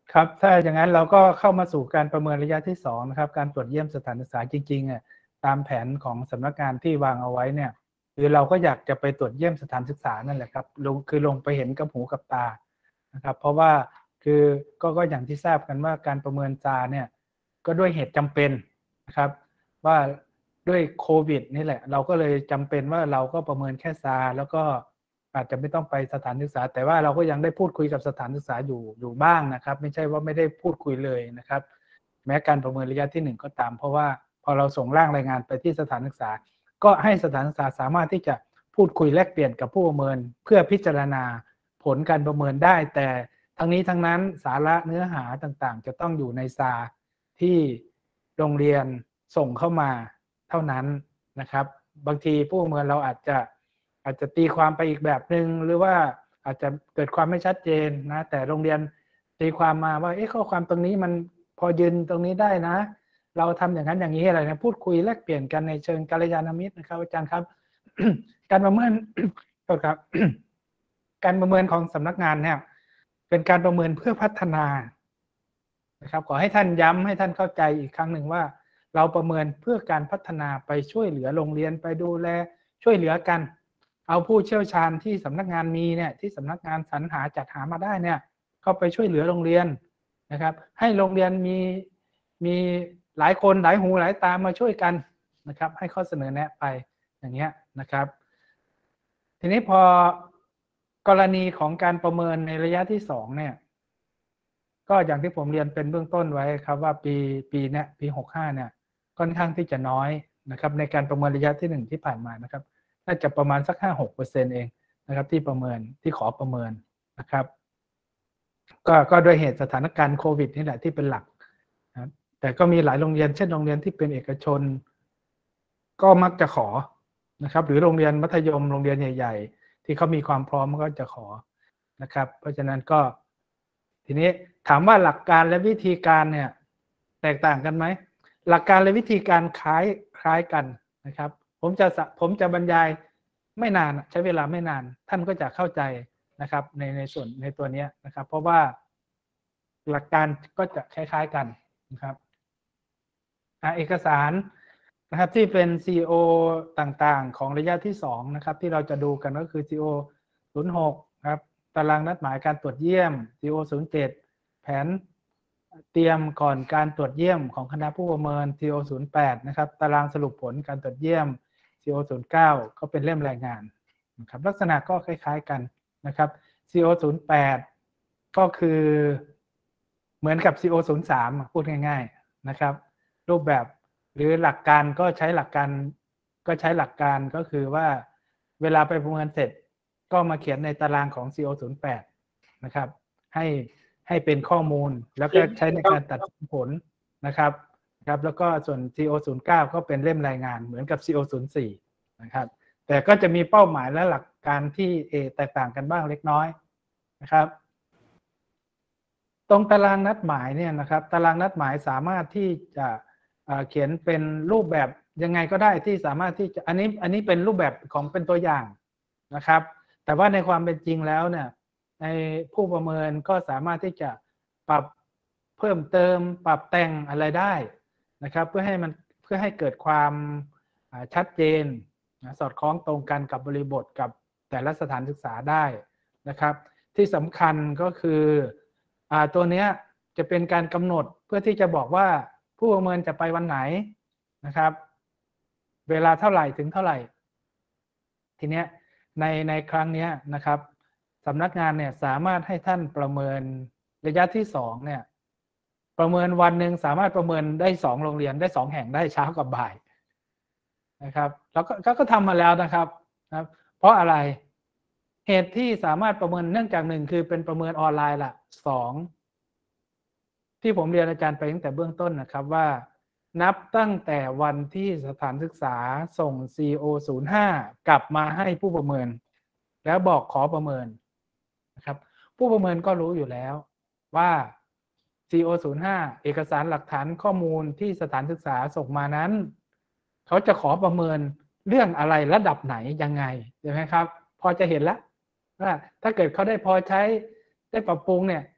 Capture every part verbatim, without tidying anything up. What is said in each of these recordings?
ครับถ้าอย่างนั้นเราก็เข้ามาสู่การประเมินระยะที่สองนะครับการตรวจเยี่ยมสถานศึกษาจริงๆอ่ะตามแผนของสำนักงานที่วางเอาไว้เนี่ยคือเราก็อยากจะไปตรวจเยี่ยมสถานศึกษานั่นแหละครับลงคือลงไปเห็นกับหูกับตานะครับเพราะว่าคือก็ก็อย่างที่ทราบกันว่าการประเมินซาเนี่ยก็ด้วยเหตุจำเป็นนะครับว่าด้วยโควิดนี่แหละเราก็เลยจำเป็นว่าเราก็ประเมินแค่ซาแล้วก็อาจจะไม่ต้องไปสถานศึกษาแต่ว่าเราก็ยังได้พูดคุยกับสถานศึกษาอยู่อยู่บ้างนะครับไม่ใช่ว่าไม่ได้พูดคุยเลยนะครับแม้การประเมินระยะที่หนึ่งก็ตามเพราะว่าพอเราส่งร่างรายงานไปที่สถานศึกษาก็ให้สถานศึกษาสามารถที่จะพูดคุยแลกเปลี่ยนกับผู้ประเมินเพื่อพิจารณาผลการประเมินได้แต่ทั้งนี้ทั้งนั้นสาระเนื้อหาต่างๆจะต้องอยู่ในซาที่โรงเรียนส่งเข้ามาเท่านั้นนะครับบางทีผู้ประเมินเราอาจจะอาจจะตีความไปอีกแบบหนึ่งหรือว่าอาจจะเกิดความไม่ชัดเจนนะแต่โรงเรียนตีความมาว่าเอ๊ะข้อความตรงนี้มันพอยืนตรงนี้ได้นะเราทำอย่างนั้นอย่างนี้อะไรนะพูดคุยแลกเปลี่ยนกันในเชิงกัลยาณมิตรนะครับอาจารย์ครับ การประเมิน ครับ การประเมินของสำนักงานเนี่ยเป็นการประเมินเพื่อพัฒนานะครับขอให้ท่านย้ำให้ท่านเข้าใจอีกครั้งหนึ่งว่าเราประเมินเพื่อการพัฒนาไปช่วยเหลือโรงเรียนไปดูแลช่วยเหลือกันเอาผู้เชี่ยวชาญที่สำนักงานมีเนี่ยที่สำนักงานสรรหาจัดหามาได้เนี่ยเข้าไปช่วยเหลือโรงเรียนนะครับให้โรงเรียนมีมีหลายคนหลายหูหลายตามาช่วยกันนะครับให้ข้อเสนอแนะไปอย่างเงี้ยนะครับทีนี้พอกรณีของการประเมินในระยะที่สองเนี่ยก็อย่างที่ผมเรียนเป็นเบื้องต้นไว้ครับว่าปีปีเนี้ยปีหกสิบห้าเนี่ยค่อนข้างที่จะน้อยนะครับในการประเมินระยะที่หนึ่งที่ผ่านมานะครับน่าจะประมาณสัก ห้าถึงหกเปอร์เซ็นต์ เองนะครับที่ประเมินที่ขอประเมินนะครับก็ก็ด้วยเหตุสถานการณ์โควิดนี่แหละที่เป็นหลักนะแต่ก็มีหลายโรงเรียนเช่นโรงเรียนที่เป็นเอกชนก็มักจะขอนะครับหรือโรงเรียนมัธยมโรงเรียนใหญ่ๆที่เขามีความพร้อมก็จะขอนะครับเพราะฉะนั้นก็ทีนี้ถามว่าหลักการและวิธีการเนี่ยแตกต่างกันไหมหลักการและวิธีการคล้ายคล้ายกันนะครับผมจะผมจะบรรยายไม่นานใช้เวลาไม่นานท่านก็จะเข้าใจนะครับในในส่วนในตัวนี้นะครับเพราะว่าหลักการก็จะคล้ายๆกันนะครับเอกสารนะครับที่เป็น ซี โอ ต่างๆของระยะที่สองนะครับที่เราจะดูกันก็คือ ซี โอ ศูนย์หกครับตารางนัดหมายการตรวจเยี่ยม ซี โอ ศูนย์เจ็ดแผนเตรียมก่อนการตรวจเยี่ยมของคณะผู้ประเมิน ซี โอ ศูนย์แปดนะครับตารางสรุปผลการตรวจเยี่ยม ซี โอ ศูนย์เก้าก็เป็นเล่มรายงานนะครับลักษณะก็คล้ายๆกันนะครับ ซี โอ ศูนย์แปดก็คือเหมือนกับ ซี โอ ศูนย์สามพูดง่ายๆนะครับรูปแบบหรือหลักการก็ใช้หลักการก็ใช้หลักการก็คือว่าเวลาไปประเมินเสร็จก็มาเขียนในตารางของ ซี โอ ศูนย์แปดนะครับให้ให้เป็นข้อมูลแล้วก็ใช้ในการตัดสินผลนะครับครับแล้วก็ส่วน ซี โอ ศูนย์เก้าก็เป็นเล่มรายงานเหมือนกับ ซี โอ ศูนย์สี่นะครับแต่ก็จะมีเป้าหมายและหลักการที่แตกต่างกันบ้างเล็กน้อยนะครับตรงตารางนัดหมายเนี่ยนะครับตารางนัดหมายสามารถที่จะเขียนเป็นรูปแบบยังไงก็ได้ที่สามารถที่จะอันนี้อันนี้เป็นรูปแบบของเป็นตัวอย่างนะครับแต่ว่าในความเป็นจริงแล้วเนี่ยในผู้ประเมินก็สามารถที่จะปรับเพิ่มเติมปรับแต่งอะไรได้นะครับเพื่อให้มันเพื่อให้เกิดความชัดเจนสอดคล้องตรงกันกับบริบทกับแต่ละสถานศึกษาได้นะครับที่สำคัญก็คืออ่าตัวเนี้ยจะเป็นการกำหนดเพื่อที่จะบอกว่าผู้ประเมินจะไปวันไหนนะครับเวลาเท่าไหร่ถึงเท่าไหร่ทีเนี้ยในในครั้งนี้นะครับสำนักงานเนี่ยสามารถให้ท่านประเมินระยะที่สองเนี่ยประเมินวันหนึ่งสามารถประเมินได้สองโรงเรียนได้สองแห่งได้เช้ากับบ่ายนะครับแล้วก็ก็ทำมาแล้วนะครับนะครับเพราะอะไรเหตุที่สามารถประเมินเนื่องจากหนึ่งคือเป็นประเมินออนไลน์ละสองที่ผมเรียนอาจารย์ไปตั้งแต่เบื้องต้นนะครับว่านับตั้งแต่วันที่สถานศึกษาส่ง ซี โอ ศูนย์ห้ากลับมาให้ผู้ประเมินแล้วบอกขอประเมินนะครับผู้ประเมินก็รู้อยู่แล้วว่า ซี โอ ศูนย์ห้า เอกสารหลักฐานข้อมูลที่สถานศึกษาส่งมานั้นเขาจะขอประเมินเรื่องอะไรระดับไหนยังไงใช่ไหมครับพอจะเห็นแล้วว่าถ้าเกิดเขาได้พอใช้ได้ปรับปรุงเนี่ย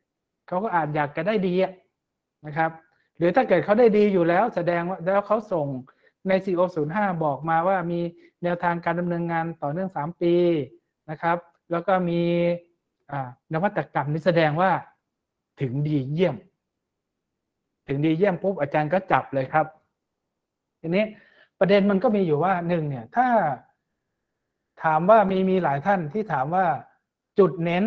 เขาก็อาจอยากจะได้ดีนะครับหรือถ้าเกิดเขาได้ดีอยู่แล้วแสดงว่าแล้วเขาส่งใน ซี โอ ศูนย์ห้า บอกมาว่ามีแนวทางการดำเนินงานต่อเนื่องสามปีนะครับแล้วก็มีนวัตกรรมนี่แสดงว่าถึงดีเยี่ยมถึงดีเยี่ยมปุ๊บอาจารย์ก็จับเลยครับทีนี้ประเด็นมันก็มีอยู่ว่าหนึ่งเนี่ยถ้าถามว่ามีมีหลายท่านที่ถามว่าจุดเน้น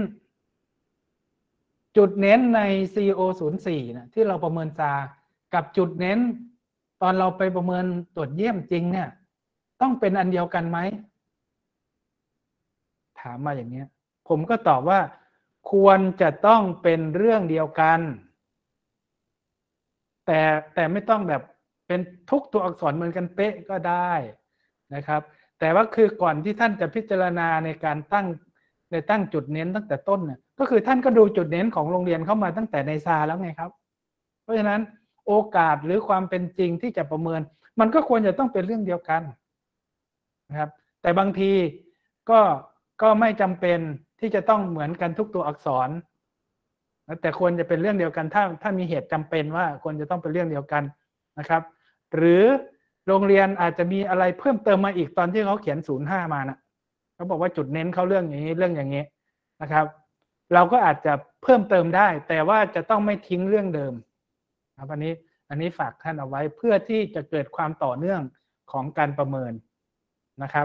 จุดเน้นใน ซี โอ ศูนย์สี่ นะที่เราประเมินซากับจุดเน้นตอนเราไปประเมินตรวจเยี่ยมจริงเนี่ยต้องเป็นอันเดียวกันไหมถามมาอย่างนี้ผมก็ตอบว่าควรจะต้องเป็นเรื่องเดียวกันแต่แต่ไม่ต้องแบบเป็นทุกตัวอักษรเหมือนกันเป๊ะก็ได้นะครับแต่ว่าคือก่อนที่ท่านจะพิจารณาในการตั้งในตั้งจุดเน้นตั้งแต่ต้นเนี่ยก็คือท่านก็ดูจุดเน้นของโรงเรียนเข้ามาตั้งแต่ในซาแล้วไงครับเพราะฉะนั้นโอกาสหรือความเป็นจริงที่จะประเมินมันก็ควรจะต้องเป็นเรื่องเดียวกันนะครับแต่บางทีก็ก็ไม่จำเป็นที่จะต้องเหมือนกันทุกตัวอักษรแต่ควรจะเป็นเรื่องเดียวกันถ้าถ้ามีเหตุจำเป็นว่าควรจะต้องเป็นเรื่องเดียวกันนะครับหรือโรงเรียนอาจจะมีอะไรเพิ่มเติมมาอีกตอนที่เขาเขียนศูนย์ห้ามานะเขาบอกว่าจุดเน้นเขาเรื่องอย่างนี้เรื่องอย่างนี้นะครับเราก็อาจจะเพิ่มเติมได้แต่ว่าจะต้องไม่ทิ้งเรื่องเดิมครับอันนี้อันนี้ฝากท่านเอาไว้เพื่อที่จะเกิดความต่อเนื่องของการประเมินนะครับ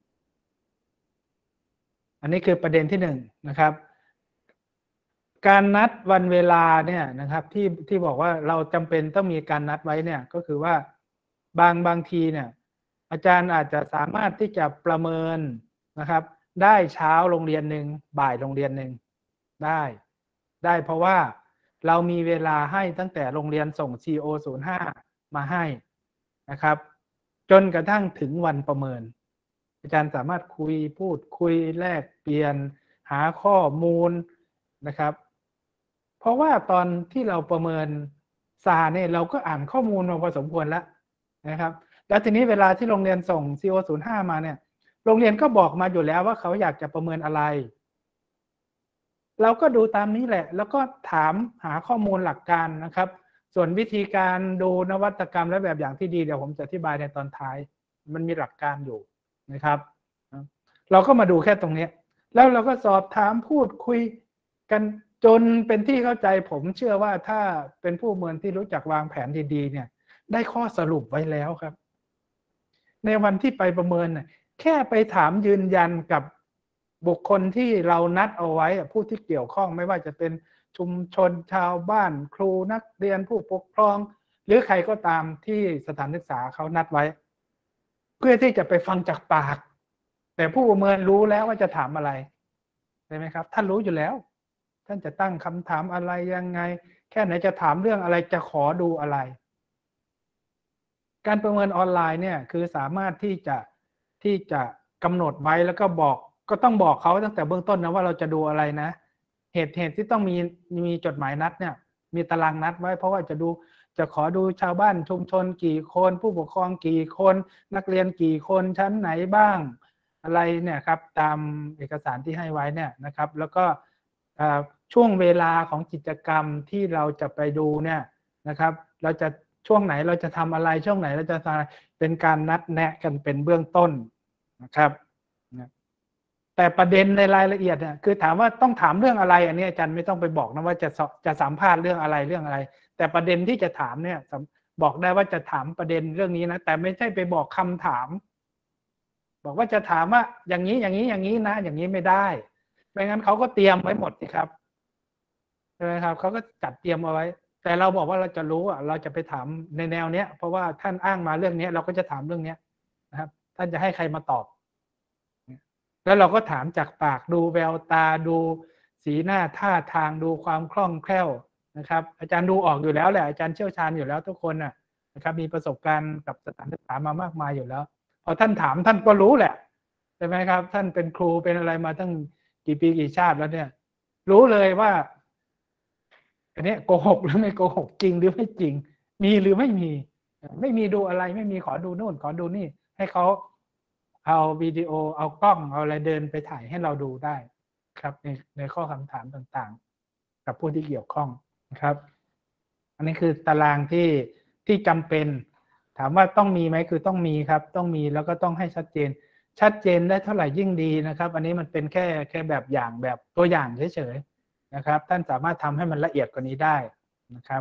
อันนี้คือประเด็นที่หนึ่งนะครับการนัดวันเวลาเนี่ยนะครับที่ที่บอกว่าเราจำเป็นต้องมีการนัดไว้เนี่ยก็คือว่าบางบางทีเนี่ยอาจารย์อาจจะสามารถที่จะประเมินนะครับได้เช้าโรงเรียนหนึ่งบ่ายโรงเรียนหนึ่งได้ได้เพราะว่าเรามีเวลาให้ตั้งแต่โรงเรียนส่ง ซี โอ ศูนย์ห้า มาให้นะครับจนกระทั่งถึงวันประเมินอาจารย์สามารถคุยพูดคุยแลกเปลี่ยนหาข้อมูลนะครับเพราะว่าตอนที่เราประเมินซาเนี่ยเราก็อ่านข้อมูลมาพอสมควรแล้วนะครับแล้วทีนี้เวลาที่โรงเรียนส่ง ซี โอ ศูนย์ห้า มาเนี่ยโรงเรียนก็บอกมาอยู่แล้วว่าเขาอยากจะประเมินอะไรเราก็ดูตามนี้แหละแล้วก็ถามหาข้อมูลหลักการนะครับส่วนวิธีการดูนวัตกรรมและแบบอย่างที่ดีเดี๋ยวผมจะอธิบายในตอนท้ายมันมีหลักการอยู่นะครับเราก็มาดูแค่ตรงนี้แล้วเราก็สอบถามพูดคุยกันจนเป็นที่เข้าใจผมเชื่อว่าถ้าเป็นผู้ประเมินที่รู้จักวางแผนดีๆเนี่ยได้ข้อสรุปไว้แล้วครับในวันที่ไปประเมินน่ะแค่ไปถามยืนยันกับบุคคลที่เรานัดเอาไว้ผู้ที่เกี่ยวข้องไม่ว่าจะเป็นชุมชนชาวบ้านครูนักเรียนผู้ปกครองหรือใครก็ตามที่สถานศึกษาเขานัดไว้เพื่อที่จะไปฟังจากปากแต่ผู้ประเมินรู้แล้วว่าจะถามอะไรใช่ไหมครับท่านรู้อยู่แล้วท่านจะตั้งคำถามอะไรยังไงแค่ไหนจะถามเรื่องอะไรจะขอดูอะไรการประเมินออนไลน์เนี่ยคือสามารถที่จะที่จะกำหนดไว้แล้วก็บอกก็ต้องบอกเขาตั้งแต่เบื้องต้นนะว่าเราจะดูอะไรนะเหตุเหตุที่ต้องมีมีจดหมายนัดเนี่ยมีตารางนัดไว้เพราะว่าจะดูจะขอดูชาวบ้านชุมชนกี่คนผู้ปกครองกี่คนนักเรียนกี่คนชั้นไหนบ้างอะไรเนี่ยครับตามเอกสารที่ให้ไว้เนี่ยนะครับแล้วก็ช่วงเวลาของกิจกรรมที่เราจะไปดูเนี่ยนะครับเราจะช่วงไหนเราจะทำอะไรช่วงไหนเราจะทำเป็นการนัดแนะกันเป็นเบื้องต้นนะครับแต่ประเด็นในรายละเอียดเนี่ยคือถามว่าต้องถามเรื่องอะไรอันนี้อาจารย์ไม่ต้องไปบอกนะว่าจะจะสัมภาษณ์เรื่องอะไรเรื่องอะไรแต่ประเด็นที่จะถามเนี่ยบอกได้ว่าจะถามประเด็นเรื่องนี้นะแต่ไม่ใช่ไปบอกคำถามบอกว่าจะถามว่าอย่างนี้อย่างนี้อย่างนี้นะอย่างนี้ไม่ได้ไม่งั้นเขาก็เตรียมไว้หมดสิครับใช่ไหมครับเขาก็จัดเตรียมเอาไว้แต่เราบอกว่าเราจะรู้อ่ะเราจะไปถามในแนวเนี้ยเพราะว่าท่านอ้างมาเรื่องนี้เราก็จะถามเรื่องนี้นะครับท่านจะให้ใครมาตอบแล้วเราก็ถามจากปากดูแววตาดูสีหน้าท่าทางดูความคล่องแคล่วนะครับอาจารย์ดูออกอยู่แล้วแหละอาจารย์เชี่ยวชาญอยู่แล้วทุกคนน่ะนะครับมีประสบการณ์กับสถานศึกษามามากมายอยู่แล้วพอท่านถามท่านก็รู้แหละใช่ไหมครับท่านเป็นครูเป็นอะไรมาตั้งกี่ปีกี่ชาติแล้วเนี่ยรู้เลยว่าอันนี้โกหกหรือไม่โกหกจริงหรือไม่จริงมีหรือไม่มีไม่มีดูอะไรไม่มีขอดูโน่นขอดูนี่ให้เขาเอาวิดีโอเอากล้องเอาอะไรเดินไปถ่ายให้เราดูได้ครับในในข้อคำถามต่างๆกับผู้ที่เกี่ยวข้องนะครับอันนี้คือตารางที่ที่จำเป็นถามว่าต้องมีไหมคือต้องมีครับต้องมีแล้วก็ต้องให้ชัดเจนชัดเจนได้เท่าไหร่ยิ่งดีนะครับอันนี้มันเป็นแค่แค่แบบอย่างแบบตัวอย่างเฉยๆนะครับท่านสามารถทำให้มันละเอียดกว่านี้ได้นะครับ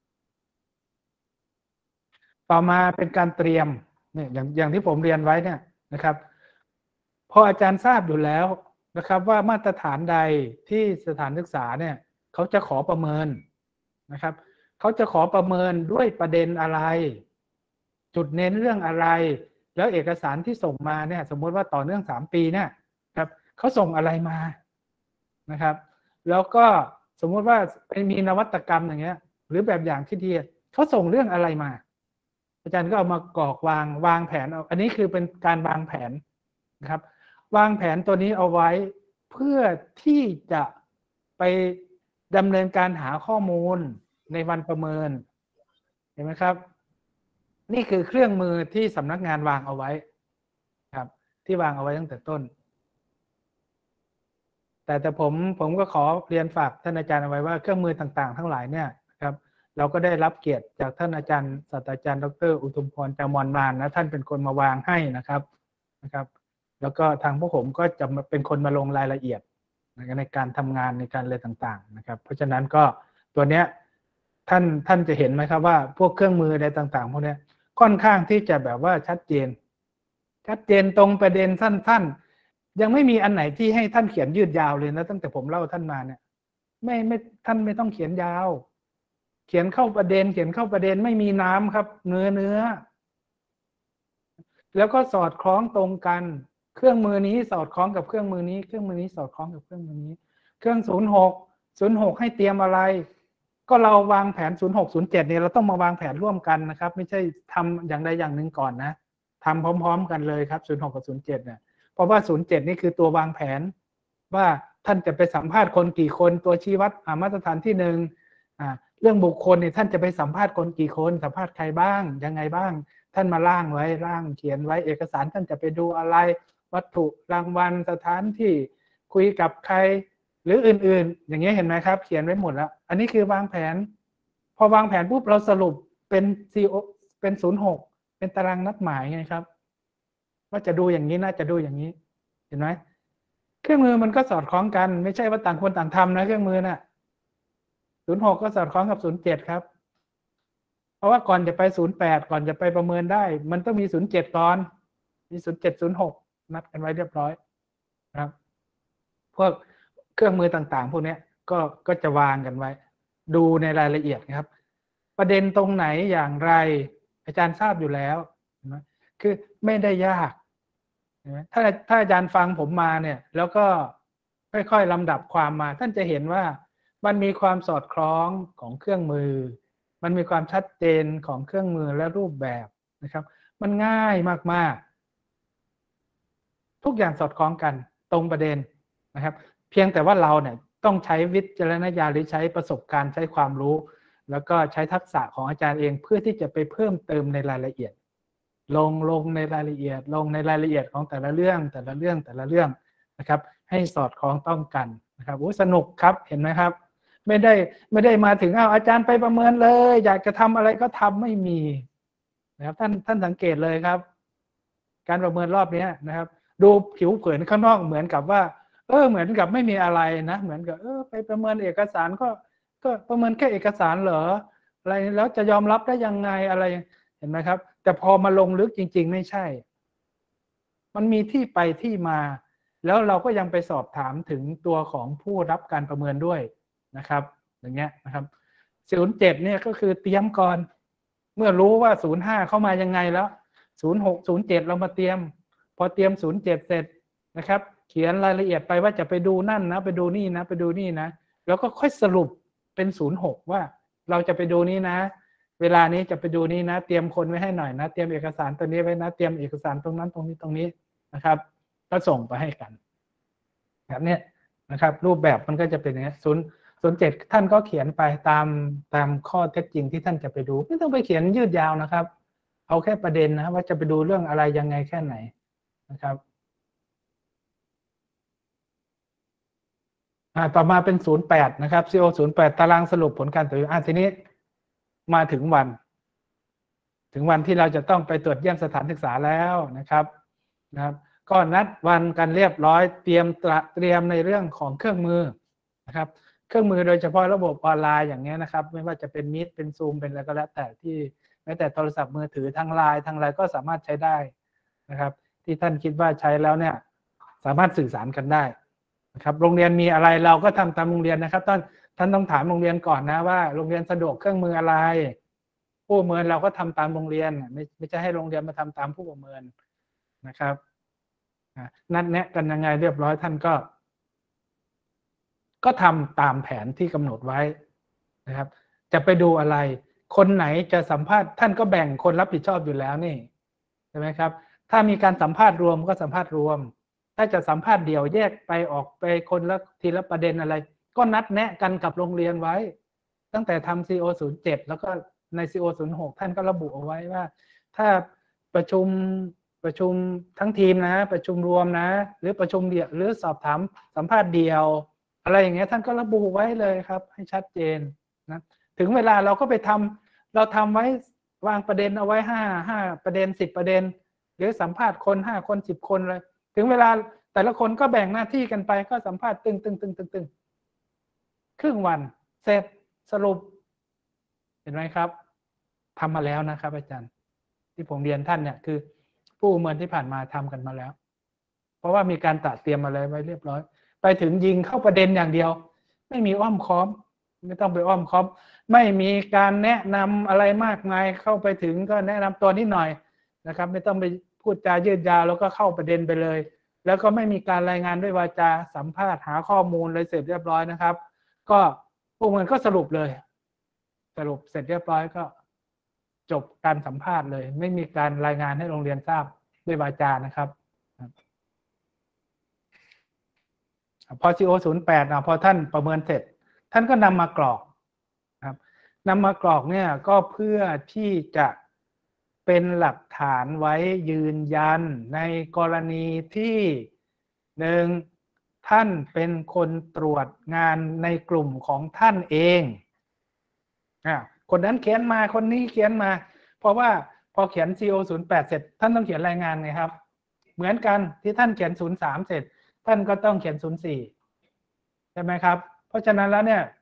ต่อมาเป็นการเตรียมเนี่ยอย่างอย่างที่ผมเรียนไว้เนี่ยนะครับพออาจารย์ทราบอยู่แล้วนะครับว่ามาตรฐานใดที่สถานศึกษาเนี่ยเขาจะขอประเมินนะครับเขาจะขอประเมินด้วยประเด็นอะไรจุดเน้นเรื่องอะไรแล้วเอกสารที่ส่งมาเนี่ยสมมติว่าต่อเนื่องสามปีเนี่ยครับเขาส่งอะไรมานะครับแล้วก็สมมติว่ามีนวัตกรรมอย่างเงี้ยหรือแบบอย่างที่ดีเขาส่งเรื่องอะไรมาอาจารย์ก็เอามากรอกวางวางแผนเอาอันนี้คือเป็นการวางแผนนะครับวางแผนตัวนี้เอาไว้เพื่อที่จะไปดำเนินการหาข้อมูลในวันประเมินเห็นไหมครับนี่คือเครื่องมือที่สำนักงานวางเอาไว้ครับที่วางเอาไว้ตั้งแต่ต้นแต่แต่ผมผมก็ขอเรียนฝากท่านอาจารย์เอาไว้ว่าเครื่องมือต่างๆทั้งหลายเนี่ยครับเราก็ได้รับเกียรติจากท่านอาจารย์ศาสตราจารย์ดรอุทุมพร จามอนมานนะท่านเป็นคนมาวางให้นะครับนะครับแล้วก็ทางพวกผมก็จะเป็นคนมาลงรายละเอียดในการทำงานในการอะไรต่างๆนะครับเพราะฉะนั้นก็ตัวเนี้ยท่านท่านจะเห็นไหมครับว่าพวกเครื่องมืออะไรต่างๆพวกนี้ค่อนข้างที่จะแบบว่าชัดเจนชัดเจนตรงประเด็นสั้นๆยังไม่มีอันไหนที่ให้ท่านเขียนยืดยาวเลยนะตั้งแต่ผมเล่าท่านมาเนี่ยไม่ไม่ท่านไม่ต้องเขียนยาวเขียนเข้าประเด็นเขียนเข้าประเด็นไม่มีน้ำครับเนื้อเนื้อแล้วก็สอดคล้องตรงกันเครื่องมือนี้สอดคล้องกับเครื่องมือนี้เครื่องมือนี้สอดคล้องกับเครื่องมือนี้เครื่องศูนย์หกศูนย์หกให้เตรียมอะไรก็เราวางแผนศูนย์หก ศูนย์เจ็ดเนี่ยเราต้องมาวางแผนร่วมกันนะครับไม่ใช่ทำอย่างใดอย่างหนึ่งก่อนนะทำพร้อมๆกันเลยครับศูนย์หกกับศูนย์เจ็ดเนี่ยเพราะว่าศูนย์เจ็ดนี่คือตัววางแผนว่าท่านจะไปสัมภาษณ์คนกี่คนตัวชี้วัดมาตรฐานที่หนึ่งเรื่องบุคคลเนี่ยท่านจะไปสัมภาษณ์คนกี่คนสัมภาษณ์ใครบ้างยังไงบ้างท่านมาร่างไว้ร่างเขียนไว้เอกสารท่านจะไปดูอะไรวัตถุรางวัลสถานที่คุยกับใครหรืออื่นๆอย่างเงี้ยเห็นไหมครับเขียนไว้หมดแล้วอันนี้คือวางแผนพอวางแผนปุ๊บเราสรุปเป็น ซี โอ เป็นศูนย์หกเป็นตารางนัดหมายไงครับว่าจะดูอย่างนี้น่าจะดูอย่างนี้เห็นไหมเครื่องมือมันก็สอดคล้องกันไม่ใช่ว่าต่างคนต่างทำนะเครื่องมือน่ะศูนย์หกก็สอดคล้องกับศูนย์เจ็ดครับเพราะว่าก่อนจะไปศูนย์แปดก่อนจะไปประเมินได้มันต้องมีศูนย์เจ็ดก่อนมีศูนย์เจ็ด ศูนย์หกนัดกันไว้เรียบร้อยครับพวกเครื่องมือต่างๆพวกนี้ก็ก็จะวางกันไว้ดูในรายละเอียดนะครับประเด็นตรงไหนอย่างไรอาจารย์ทราบอยู่แล้วนะคือไม่ได้ยากนะถ้าถ้าอาจารย์ฟังผมมาเนี่ยแล้วก็ค่อยๆลำดับความมาท่านจะเห็นว่ามันมีความสอดคล้องของเครื่องมือมันมีความชัดเจนของเครื่องมือและรูปแบบนะครับมันง่ายมากๆทุกอย่างสอดคล้องกันตรงประเด็นนะครับเพียงแต่ว่าเราเนี่ยต้องใช้วิจารณญาณหรือใช้ประสบการณ์ใช้ความรู้แล้วก็ใช้ทักษะของอาจารย์เองเพื่อที่จะไปเพิ่มเติมในรายละเอียดลงลงในรายละเอียดลงในรายละเอียดของแต่ละเรื่องแต่ละเรื่องแต่ละเรื่องนะครับให้สอดคล้องต้องกันนะครับโอ้สนุกครับเห็นไหมครับไม่ได้ไม่ได้มาถึงอ้าวอาจารย์ไปประเมินเลยอยากจะทำอะไรก็ทำไม่มีนะครับท่านท่านสังเกตเลยครับการประเมินรอบนี้นะครับดูผิวเผินข้างนอกเหมือนกับว่าเออเหมือนกับไม่มีอะไรนะเหมือนกับเออไปประเมินเอกสารก็ก็ประเมินแค่เอกสารเหรออะไรแล้วจะยอมรับได้ยังไงอะไรเห็นไหมครับแต่พอมาลงลึกจริงๆไม่ใช่มันมีที่ไปที่มาแล้วเราก็ยังไปสอบถามถึงตัวของผู้รับการประเมินด้วยนะครับอย่างเงี้ยนะครับศูนย์เจ็ดเนี่ยก็คือเตรียมก่อนเมื่อรู้ว่าศูนย์ห้าเข้ามายังไงแล้วศูนย์หก ศูนย์เจ็ดเรามาเตรียมพอเตรียมศูนย์เจ็ดเสร็จนะครับเขียนรายละเอียดไปว่าจะไปดูนั่นนะไปดูนี่นะไปดูนี่นะแล้วก็ค่อยสรุปเป็นศูนย์หกว่าเราจะไปดูนี้นะเวลานี้จะไปดูนี้นะเตรียมคนไว้ให้หน่อยนะเตรียมเอกสารตัวนี้ไว้นะเตรียมเอกสารตรงนั้นตรงนี้ตรงนี้นะครับก็ส่งไปให้กันแบบนี้นะครับรูปแบบมันก็จะเป็นอย่างนี้ศูนย์ศูนย์เจ็ดท่านก็เขียนไปตามตามข้อเท็จจริงที่ท่านจะไปดูไม่ต้องไปเขียนยืดยาวนะครับเอาแค่ประเด็นนะว่าจะไปดูเรื่องอะไรยังไงแค่ไหนนะครับอ่าต่อมาเป็นศูนย์แปดนะครับ ซี โอ ศูนย์แปดตารางสรุปผลการตรวจอ่าทีนี้มาถึงวัน ถึงวันที่เราจะต้องไปตรวจเยี่ยมสถานศึกษาแล้วนะครับนะครับก็นัดวันกันเรียบร้อยเตรียมเตรียมในเรื่องของเครื่องมือนะครับเครื่องมือโดยเฉพาะระบบออนไลน์อย่างนี้นะครับไม่ว่าจะเป็น Meet เป็น Zoom เป็นอะไรก็แล้วแต่ที่แม้แต่โทรศัพท์มือถือทางไลน์ทางอะไรก็สามารถใช้ได้นะครับที่ท่านคิดว่าใช้แล้วเนี่ยสามารถสื่อสารกันได้นะครับโรงเรียนมีอะไรเราก็ทำตามโรงเรียนนะครับท่านท่านต้องถามโรงเรียนก่อนนะว่าโรงเรียนสะดวกเครื่องมืออะไรผู้ประเมินเราก็ทำตามโรงเรียนไม่ไม่ใช่ให้โรงเรียนมาทำตามผู้ประเมินนะครับนัดแนะกันยังไงเรียบร้อยท่านก็ก็ทำตามแผนที่กำหนดไว้นะครับจะไปดูอะไรคนไหนจะสัมภาษณ์ท่านก็แบ่งคนรับผิดชอบอยู่แล้วนี่ใช่ไหมครับถ้ามีการสัมภาษณ์รวมก็สัมภาษณ์รวมถ้าจะสัมภาษณ์เดี่ยวแยกไปออกไปคนละทีละประเด็นอะไรก็นัดแนะกันกับโรงเรียนไว้ตั้งแต่ทำ ซี โอ ศูนย์เจ็ดแล้วก็ใน ซี โอ ศูนย์หกท่านก็ระบุเอาไว้ว่าถ้าประชุมประชุมทั้งทีมนะประชุมรวมนะหรือประชุมเดี่ยวหรือสอบถามสัมภาษณ์เดี่ยวอะไรอย่างเงี้ยท่านก็ระบุไว้เลยครับให้ชัดเจนนะถึงเวลาเราก็ไปทำเราทำไว้วางประเด็นเอาไว้ห้าห้าประเด็นสิบประเด็นหรือสัมภาษณ์คนห้าคนสิบคนเลยถึงเวลาแต่ละคนก็แบ่งหน้าที่กันไปก็สัมภาษณ์ตึงตึงตึงตึงตึงครึ่งวันเสร็จสรุปเห็นไหมครับทำมาแล้วนะครับอาจารย์ที่ผมเรียนท่านเนี่ยคือผู้ประเมินที่ผ่านมาทำกันมาแล้วเพราะว่ามีการตัดเตรียมมาเลยไว้เรียบร้อยไปถึงยิงเข้าประเด็นอย่างเดียวไม่มีอ้อมค้อมไม่ต้องไปอ้อมค้อมไม่มีการแนะนำอะไรมากมายเข้าไปถึงก็แนะนำตัวนิดหน่อยนะครับไม่ต้องไปพูดจายืดยาวแล้วก็เข้าประเด็นไปเลยแล้วก็ไม่มีการรายงานด้วยวาจาสัมภาษณ์หาข้อมูลเลยเสร็จเรียบร้อยนะครับก็ผู้ประเมินก็สรุปเลยสรุปเสร็จเรียบร้อยก็จบการสัมภาษณ์เลยไม่มีการรายงานให้โรงเรียนทราบด้วยวาจานะครับพอ ซี โอ ศูนย์แปดนะพอท่านประเมินเสร็จท่านก็นำมากรอกครับนำมากรอกเนี่ยก็เพื่อที่จะเป็นหลักฐานไว้ยืนยันในกรณีที่หนึ่งท่านเป็นคนตรวจงานในกลุ่มของท่านเองอ่าคนนั้นเขียนมาคนนี้เขียนมาเพราะว่าพอเขียน ซี โอ ศูนย์แปดเสร็จท่านต้องเขียนรายงานไงครับเหมือนกันที่ท่านเขียนศูนย์สามเสร็จท่านก็ต้องเขียนศูนย์สี่ใช่ไหมครับเพราะฉะนั้นแล้วเนี่ย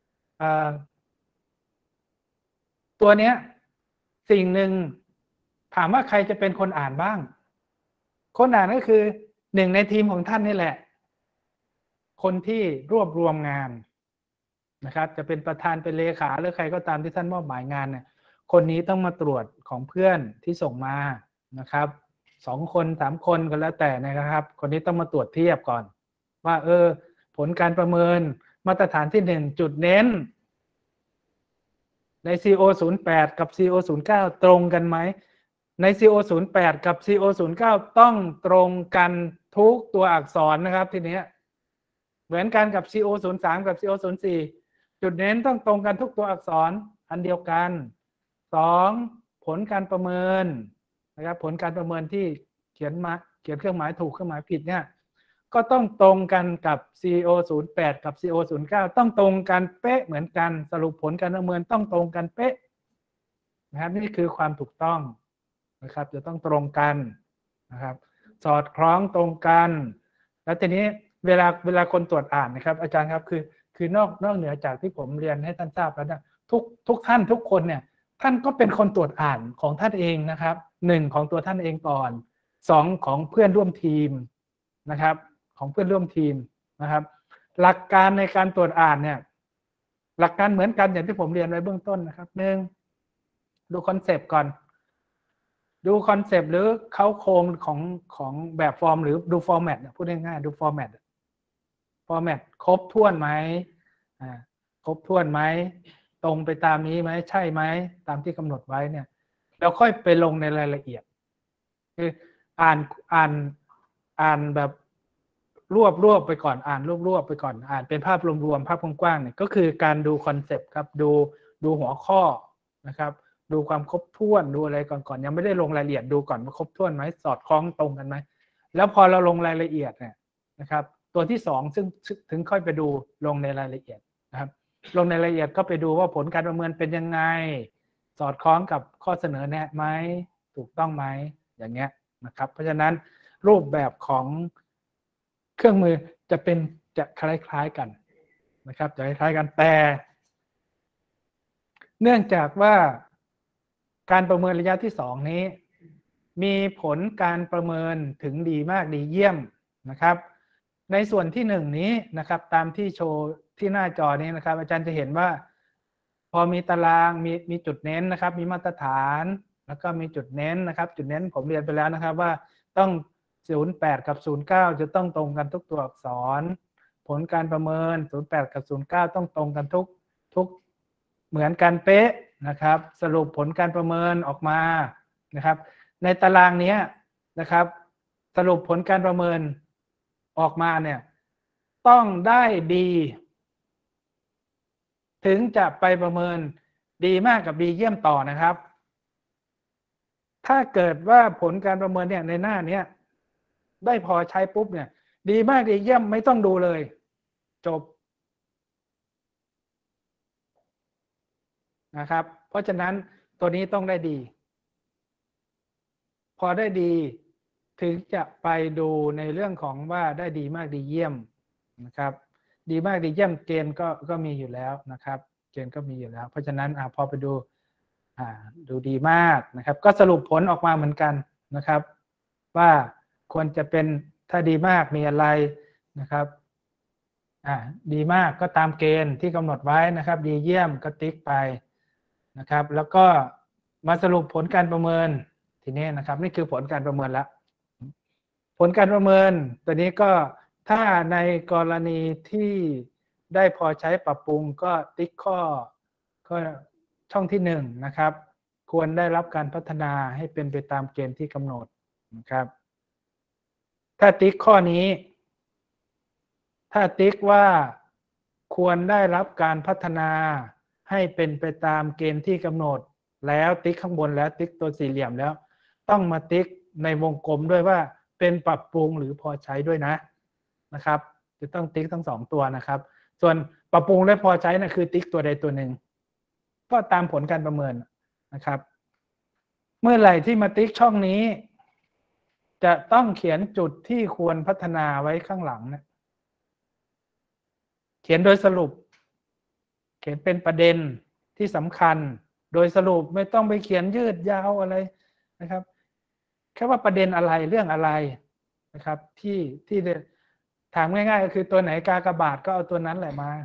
ตัวเนี้ยสิ่งหนึ่งถามว่าใครจะเป็นคนอ่านบ้างคนอ่านก็คือหนึ่งในทีมของท่านนี่แหละคนที่รวบรวมงานนะครับจะเป็นประธานเป็นเลขาหรือใครก็ตามที่ท่านมอบหมายงานเนี่ยคนนี้ต้องมาตรวจของเพื่อนที่ส่งมานะครับสองคนสามคนก็แล้วแต่นะครับคนนี้ต้องมาตรวจเทียบก่อนว่าเออผลการประเมินมาตรฐานที่หนึ่งจุดเน้นใน ซี โอ ศูนย์แปด กับ ซี โอ ศูนย์เก้า ตรงกันไหมใน ซี โอ ศูนย์แปด กับ ซี โอ ศูนย์เก้า ต้องตรงกันทุกตัวอักษรนะครับทีนี้เหมือนกันกับ ซี โอ ศูนย์สาม กับ ซี โอ ศูนย์สี่ จุดเน้นต้องตรงกันทุกตัวอักษรอันเดียวกันสองผลการประเมินนะครับผลการประเมินที่เขียนมาเขียนเครื่องหมายถูกเครื่องหมายผิดเนี่ยก็ต้องตรงกันกับ ซี โอ ศูนย์แปด กับ ซี โอ ศูนย์เก้า ต้องตรงกันเป๊ะเหมือนกันสรุปผลการประเมินต้องตรงกันเป๊ะนะครับนี่คือความถูกต้องนะครับจะต้องตรงกันนะครับสอดคล้องตรงกันแล้วทีนี้เวลาเวลาคนตรวจอ่านนะครับอาจารย์ครับคือคือนอกนอกเหนือจากที่ผมเรียนให้ท่านทราบแล้วนะทุกทุกท่านทุกคนเนี่ยท่านก็เป็นคนตรวจอ่านของท่านเองนะครับหนึ่งของตัวท่านเองก่อนสองของเพื่อนร่วมทีมนะครับของเพื่อนร่วมทีมนะครับหลักการในการตรวจอ่านเนี่ยหลักการเหมือนกันอย่างที่ผมเรียนไว้เบื้องต้นนะครับหนึ่งดูคอนเซปต์ก่อนดูคอนเซปต์หรือเขาโครงของของแบบฟอร์มหรือดูฟอร์แมตพูดง่ายๆดูฟอร์แมตฟอร์แมตครบถ้วนไหมอ่าครบถ้วนไหมตรงไปตามนี้ไหมใช่ไหมตามที่กำหนดไว้เนี่ยแล้วค่อยไปลงในรายละเอียดคืออ่านอ่านอ่านแบบรวบรวบไปก่อนอ่านรวบรวบไปก่อนอ่านเป็นภาพรวมๆภาพกว้างๆเนี่ยก็คือการดูคอนเซปต์ครับดูดูหัวข้อนะครับดูความครบถ้วนดูอะไรก่อนๆยังไม่ได้ลงรายละเอียดดูก่อนว่าครบถ้วนไหมสอดคล้องตรงกันไหมแล้วพอเราลงรายละเอียดเนี่ยนะครับตัวที่สองซึ่งถึงค่อยไปดูลงในรายละเอียดนะครับลงในรายละเอียดก็ไปดูว่าผลการประเมินเป็นยังไงสอดคล้องกับข้อเสนอแนะไหมถูกต้องไหมอย่างเงี้ยนะครับเพราะฉะนั้นรูปแบบของเครื่องมือจะเป็นจะคล้ายๆกันนะครับจะคล้ายๆกันแต่เนื่องจากว่าการประเมินระยะที่สองนี้มีผลการประเมินถึงดีมากดีเยี่ยมนะครับในส่วนที่หนึ่งนี้นะครับตามที่โชว์ที่หน้าจอนี้นะครับอาจารย์จะเห็นว่าพอมีตารางมีมีจุดเน้นนะครับมีมาตรฐานแล้วก็มีจุดเน้นนะครับจุดเน้นผมเรียนไปแล้วนะครับว่าต้องศูนย์แปดกับศูนย์เก้าจะต้องตรงกันทุกตัวอักษรผลการประเมินศูนย์แปดกับศูนย์เก้าต้องตรงกันทุกทุกเหมือนกันเป๊ะนะครับสรุปผลการประเมินออกมานะครับในตารางนี้นะครับสรุปผลการประเมินออกมาเนี่ยต้องได้ดีถึงจะไปประเมินดีมากกับดีเยี่ยมต่อนะครับถ้าเกิดว่าผลการประเมินเนี่ยในหน้านี้ได้พอใช้ปุ๊บเนี่ยดีมากดีเยี่ยมไม่ต้องดูเลยจบนะครับเพราะฉะนั้นตัวนี้ต้องได้ดีพอได้ดีถึงจะไปดูในเรื่องของว่าได้ดีมากดีเยี่ยมนะครับดีมากดีเยี่ยมเกณฑ์ก็ก็มีอยู่แล้วนะครับเกณฑ์ก็มีอยู่แล้วเพราะฉะนั้นอ่าพอไปดูอ่าดูดีมากนะครับก็สรุปผลออกมาเหมือนกันนะครับว่าควรจะเป็นถ้าดีมากมีอะไรนะครับอ่าดีมากก็ตามเกณฑ์ที่กำหนดไว้นะครับดีเยี่ยมก็ติ๊กไปนะครับแล้วก็มาสรุปผลการประเมินทีนี้นะครับนี่คือผลการประเมินแล้วผลการประเมินตัวนี้ก็ถ้าในกรณีที่ได้พอใช้ปรับปรุงก็ติ๊กข้อก็ช่องที่หนึ่งนะครับควรได้รับการพัฒนาให้เป็นไปตามเกณฑ์ที่กำหนดนะครับถ้าติ๊กข้อนี้ถ้าติ๊กว่าควรได้รับการพัฒนาให้เป็นไปตามเกณฑ์ที่กำหนดแล้วติ๊กข้างบนแล้วติ๊กตัวสี่เหลี่ยมแล้วต้องมาติ๊กในวงกลมด้วยว่าเป็นปรับปรุงหรือพอใช้ด้วยนะนะครับจะต้องติ๊กทั้งสองตัวนะครับส่วนปรับปรุงและพอใช้นะคือติ๊กตัวใดตัวหนึ่งก็ตามผลการประเมินนะครับเมื่อไหร่ที่มาติ๊กช่องนี้จะต้องเขียนจุดที่ควรพัฒนาไว้ข้างหลังนะเขียนโดยสรุปเขียนเป็นประเด็นที่สำคัญโดยสรุปไม่ต้องไปเขียนยืดยาวอะไรนะครับแค่ว่าประเด็นอะไรเรื่องอะไรนะครับที่ที่ถามง่ายๆก็คือตัวไหนกากบาทก็เอาตัวนั้นแหละมา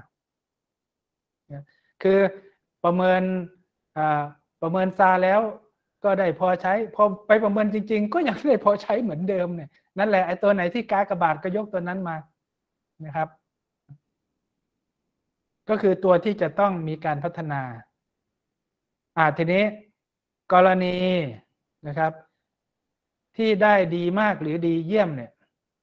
คือประเมินประเมินซาแล้วก็ได้พอใช้พอไปประเมินจริงๆก็ยังได้พอใช้เหมือนเดิมเนี่ยนั่นแหละไอ้ตัวไหนที่กากบาทก็ยกตัวนั้นมานะครับก็คือตัวที่จะต้องมีการพัฒนาอ่าทีนี้กรณีนะครับที่ได้ดีมากหรือดีเยี่ยมเนี่ย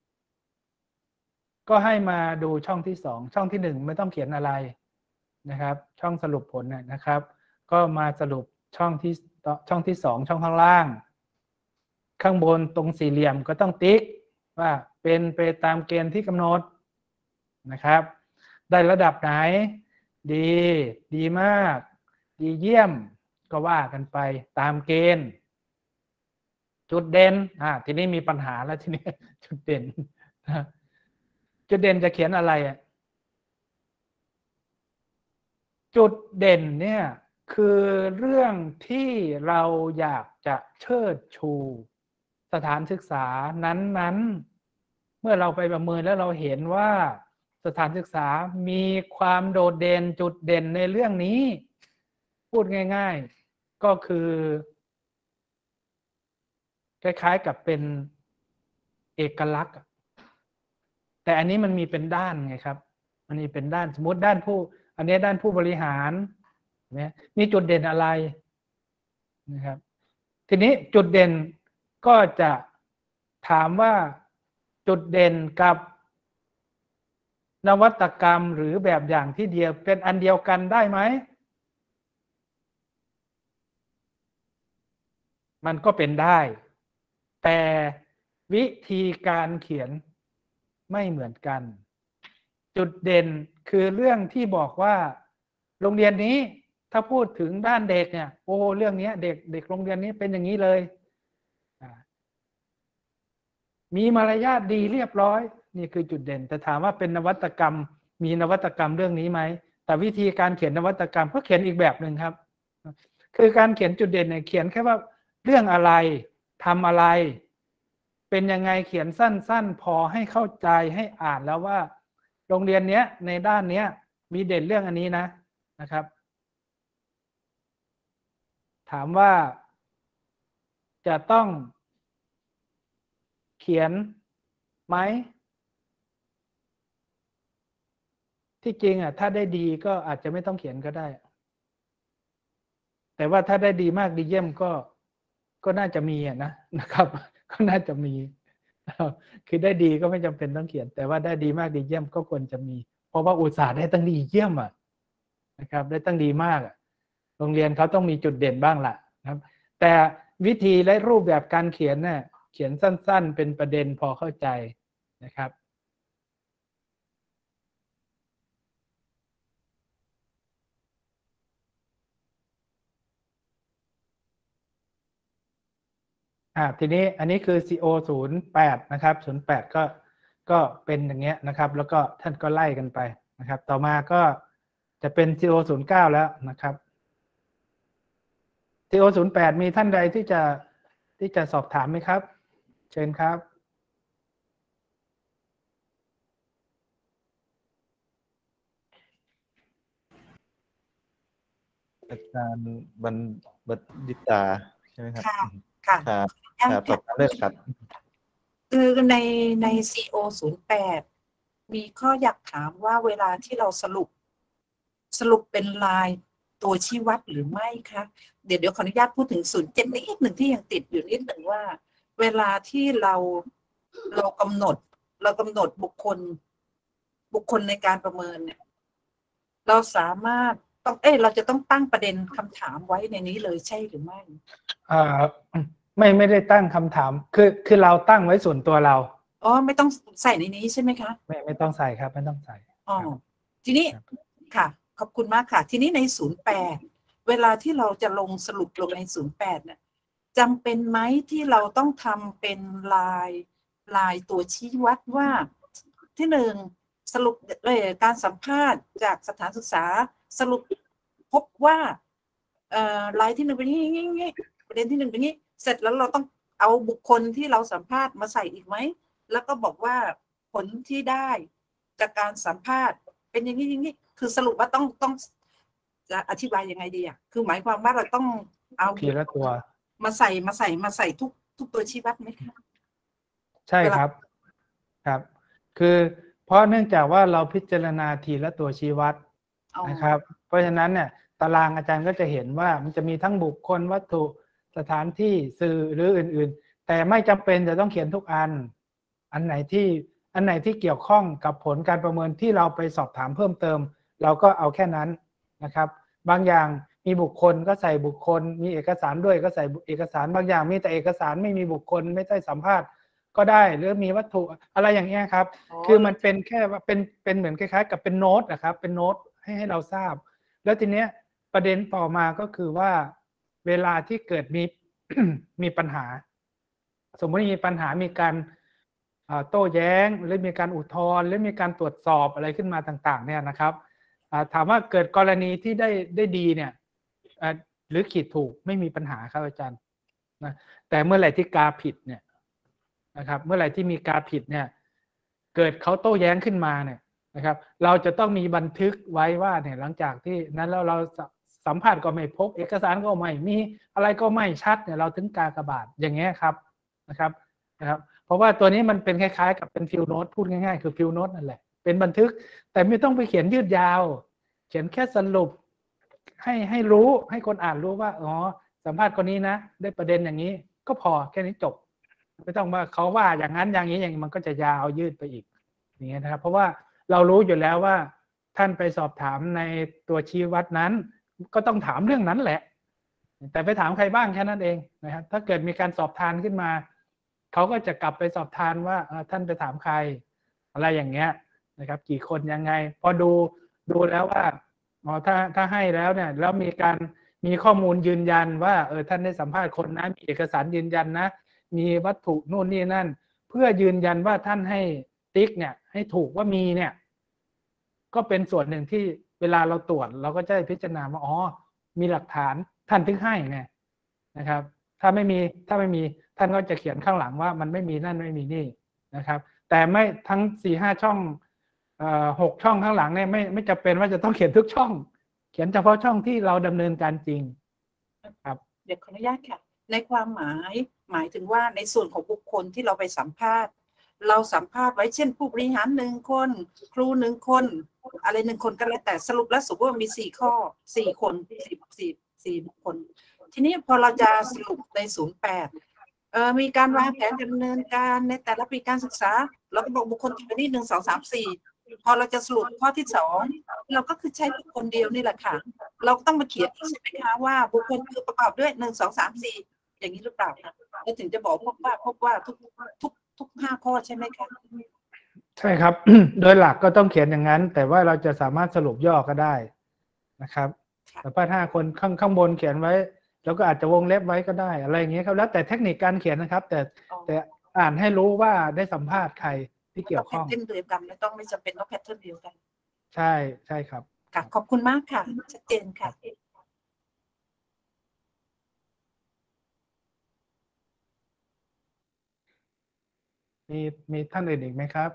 ก็ให้มาดูช่องที่สองช่องที่หนึ่งไม่ต้องเขียนอะไรนะครับช่องสรุปผลนะครับก็มาสรุปช่องที่ช่องที่สองช่องข้างล่างข้างบนตรงสี่เหลี่ยมก็ต้องติ๊กว่าเป็นไปตามเกณฑ์ที่กำหนดนะครับได้ระดับไหนดีดีมากดีเยี่ยมก็ว่ากันไปตามเกณฑ์จุดเด่นอ่าทีนี้มีปัญหาแล้วทีนี้จุดเด่นจุดเด่นจะเขียนอะไรอ่ะจุดเด่นเนี่ยคือเรื่องที่เราอยากจะเชิดชูสถานศึกษานั้นๆเมื่อเราไปประเมินแล้วเราเห็นว่าสถานศึกษามีความโดดเด่นจุดเด่นในเรื่องนี้พูดง่ายๆก็คือคล้ายๆกับเป็นเอกลักษณ์แต่อันนี้มันมีเป็นด้านไงครับมันมีเป็นด้านสมมติด้านผู้อันนี้ด้านผู้บริหารเนี่ยมีจุดเด่นอะไรนะครับทีนี้จุดเด่นก็จะถามว่าจุดเด่นกับนวัตกรรมหรือแบบอย่างที่เดียวเป็นอันเดียวกันได้ไหมมันก็เป็นได้แต่วิธีการเขียนไม่เหมือนกันจุดเด่นคือเรื่องที่บอกว่าโรงเรียนนี้ถ้าพูดถึงด้านเด็กเนี่ยโอ้เรื่องนี้เด็กเด็กโรงเรียนนี้เป็นอย่างนี้เลยมีมารยาทดีเรียบร้อยนี่คือจุดเด่นแต่ถามว่าเป็นนวัตกรรมมีนวัตกรรมเรื่องนี้ไหมแต่วิธีการเขียนนวัตกรรมก็เขียนอีกแบบหนึ่งครับคือการเขียนจุดเด่นเนี่ยเขียนแค่ว่าเรื่องอะไรทำอะไรเป็นยังไงเขียนสั้นๆพอให้เข้าใจให้อ่านแล้วว่าโรงเรียนเนี้ยในด้านเนี้ยมีเด่นเรื่องอันนี้นะนะครับถามว่าจะต้องเขียนไหมที่จริงอ่ะถ้าได้ดีก็อาจจะไม่ต้องเขียนก็ได้แต่ว่าถ้าได้ดีมากดีเยี่ยมก็ก็น่าจะมีอ่ะนะนะครับก็น่าจะมีคือได้ดีก็ไม่จำเป็นต้องเขียนแต่ว่าได้ดีมากดีเยี่ยมก็ควรจะมีเพราะว่าอุตส่าห์ได้ตั้งดีเยี่ยมอ่ะนะครับได้ตั้งดีมากอ่ะโรงเรียนเขาต้องมีจุดเด่นบ้างล่ะนะครับแต่วิธีและรูปแบบการเขียนเนี่ยเขียนสั้นๆเป็นประเด็นพอเข้าใจนะครับอ่าทีนี้อันนี้คือ ซี โอ ศูนย์แปดนะครับศูนย์แปดก็ก็เป็นอย่างเงี้ยนะครับแล้วก็ท่านก็ไล่กันไปนะครับต่อมาก็จะเป็น ซี โอ ศูนย์เก้าแล้วนะครับ ซี โอ ศูนย์แปดมีท่านใดที่จะที่จะสอบถามไหมครับเชิญครับอาจารย์บรรบัณฑิตาใช่ไหมครับค่ะค่ะครับครับสอบถามได้ครับคือในใน ซี โอ ศูนย์แปดมีข้ออยากถามว่าเวลาที่เราสรุปสรุปเป็นลายตัวชี้วัดหรือไม่คะเดี๋ยวเดี๋ยวขออนุญาตพูดถึงศูนย์เจ็ดนิดหนึ่งที่ยังติดอยู่นิดหนึ่งว่าเวลาที่เราเรากำหนดเรากำหนดบุคคลบุคคลในการประเมินเนี่ยเราสามารถต้องเอ้เราจะต้องตั้งประเด็นคำถามไว้ในนี้เลยใช่หรือไม่อ่าไม่ไม่ได้ตั้งคำถามคือคือเราตั้งไว้ส่วนตัวเราอ๋อไม่ต้องใส่ในนี้ใช่ไหมคะไม่ไม่ต้องใส่ครับไม่ต้องใส่อ๋อทีนี้ค่ะขอบคุณมากค่ะทีนี้ในศูนย์แปดเวลาที่เราจะลงสรุปลงในศูนย์แปดเนี่ยจำเป็นไหมที่เราต้องทำเป็นลายลายตัวชี้วัดว่าที่หนึ่งสรุปเลยการสัมภาษณ์จากสถานศึกษาสรุปพบว่าเอ่อลายที่หนึ่งเป็นอย่างนี้ประเด็นที่หนึ่งเป็นอย่างนี้เสร็จแล้วเราต้องเอาบุคคลที่เราสัมภาษณ์มาใส่อีกไหมแล้วก็บอกว่าผลที่ได้จากการสัมภาษณ์เป็นอย่างนี้อย่างนี้คือสรุปว่าต้องต้องจะอธิบายยังไงดีอ่ะคือหมายความว่าเราต้องเอาทีละตัวมาใส่มาใส่มาใส่ทุกทุกตัวชี้วัดไหมคะใช่ครับครับคือเพราะเนื่องจากว่าเราพิจารณาทีละตัวชี้วัดนะครับเพราะฉะนั้นเนี่ยตารางอาจารย์ก็จะเห็นว่ามันจะมีทั้งบุคคลวัตถุสถานที่สื่อหรืออื่นๆแต่ไม่จำเป็นจะต้องเขียนทุกอันอันไหนที่อันไหนที่เกี่ยวข้องกับผลการประเมินที่เราไปสอบถามเพิ่มเติมเราก็เอาแค่นั้นนะครับบางอย่างมีบุคคลก็ใส่บุคคลมีเอกสารด้วยก็ใส่เอกสารบางอย่างมีแต่เอกสารไม่มีบุคคลไม่ได้สัมภาษณ์ก็ได้หรือมีวัตถุอะไรอย่างเงี้ยครับคือมันเป็นแค่ว่าเป็นเป็นเหมือนคล้ายๆกับเป็นโน้ตนะครับเป็นโน้ตให้ให้เราทราบแล้วทีเนี้ยประเด็นต่อมาก็คือว่าเวลาที่เกิดมีมีปัญหาสมมติมีปัญหามีการโต้แย้งหรือมีการอุทธรณ์หรือมีการตรวจสอบอะไรขึ้นมาต่างๆเนี่ยนะครับถามว่าเกิดกรณีที่ได้ได้ดีเนี่ยหรือขีดถูกไม่มีปัญหาครับอาจารย์นะแต่เมื่อไหร่ที่กาผิดเนี่ยนะครับเมื่อไหร่ที่มีกาผิดเนี่ยเกิดเขาโต้แย้งขึ้นมาเนี่ยนะครับเราจะต้องมีบันทึกไว้ว่าเนี่ยหลังจากที่นั้นแล้วเราสัมภาษณ์ก็ไม่พบเอกสารก็ไม่มีอะไรก็ไม่ชัดเนี่ยเราถึงกากบาทอย่างเงี้ยครับนะครับนะครับเพราะว่าตัวนี้มันเป็นคล้ายๆกับเป็นฟิลโน้ตพูดง่ายๆคือฟิลโน้ตนั่นแหละเป็นบันทึกแต่ไม่ต้องไปเขียนยืดยาวเขียนแค่สรุปให้ให้รู้ให้คนอ่านรู้ว่าอ๋อสัมภาษณ์คนนี้นะได้ประเด็นอย่างนี้ก็พอแค่นี้จบไม่ต้องว่าเขาว่าอย่างนั้นอย่างนี้อย่างมันก็จะยาวยืดไปอีกอย่างเงี้ยนะครับเพราะว่าเรารู้อยู่แล้วว่าท่านไปสอบถามในตัวชี้วัดนั้นก็ต้องถามเรื่องนั้นแหละแต่ไปถามใครบ้างแค่นั้นเองนะครับถ้าเกิดมีการสอบทานขึ้นมาเขาก็จะกลับไปสอบทานว่าท่านไปถามใครอะไรอย่างเงี้ยนะครับกี่คนยังไงพอดูดูแล้วว่าอ๋อถ้าถ้าให้แล้วเนี่ยแล้วมีการมีข้อมูลยืนยันว่าเออท่านได้สัมภาษณ์คนนะมีเอกสารยืนยันนะมีวัตถุนู่นนี่นั่นเพื่อยืนยันว่าท่านให้ติ๊กเนี่ยให้ถูกว่ามีเนี่ยก็เป็นส่วนหนึ่งที่เวลาเราตรวจเราก็จะพิจารณาว่าอ๋อมีหลักฐานท่านถึงให้ไงนะครับถ้าไม่มีถ้าไม่มีท่านก็จะเขียนข้างหลังว่ามันไม่มีนั่นไม่มีนี่นะครับแต่ไม่ทั้งสี่ห้าช่องเอ่อหกช่องข้างหลังเนี่ยไม่ไม่จำเป็นว่าจะต้องเขียนทุกช่อง เขียนเฉพาะช่องที่เราดำเนินการจริงครับเดี๋ยวขออนุญาตค่ะในความหมายหมายถึงว่าในส่วนของบุคคลที่เราไปสัมภาษณ์เราสัมภาษณ์ไว้เช่นผู้บริหารหนึ่งคนครูหนึ่งคนอะไรหนึ่งคนก็แล้วแต่สรุปแล้วสมมติว่ามีสี่ข้อสี่คนสี่สี่สี่บุคคลทีนี้พอเราจะสรุปในศูนย์แปดเอ่อมีการวางแผนดำเนินการในแต่ละปีการศึกษาเราก็บอกบุคคลตัวนี้หนึ่งสองสามสี่พอเราจะสรุปข้อที่สองเราก็คือใช้บุคคลเดียวนี่แหละค่ะเราต้องมาเขียนใช่ไหมคะว่าบุคคลคือประกอบด้วยหนึ่งสองสามสี่อย่างนี้หรือเปล่าคะเราถึงจะบอกพบว่าพบว่าทุกทุกทุกห้าข้อใช่ไหมคะใช่ครับ โดยหลักก็ต้องเขียนอย่างนั้นแต่ว่าเราจะสามารถสรุปย่อก็ได้นะครับแต่ถ้าห้าคนข้างข้างบนเขียนไว้แล้วก็อาจจะวงเล็บไว้ก็ได้อะไรอย่างเงี้ยครับแล้วแต่เทคนิคการเขียนนะครับแต่แต่อ่านให้รู้ว่าได้สัมภาษณ์ใครที่เกี่ยวข้องแพทเทิร์นเดียวกันไม่ต้องไม่จำเป็นต้องแพทเทิร์นเดียวกันใช่ใช่ครับค่ะขอบคุณมากค่ะชัดเจนค่ะมีมีท่านอื่นอีกไหมครับ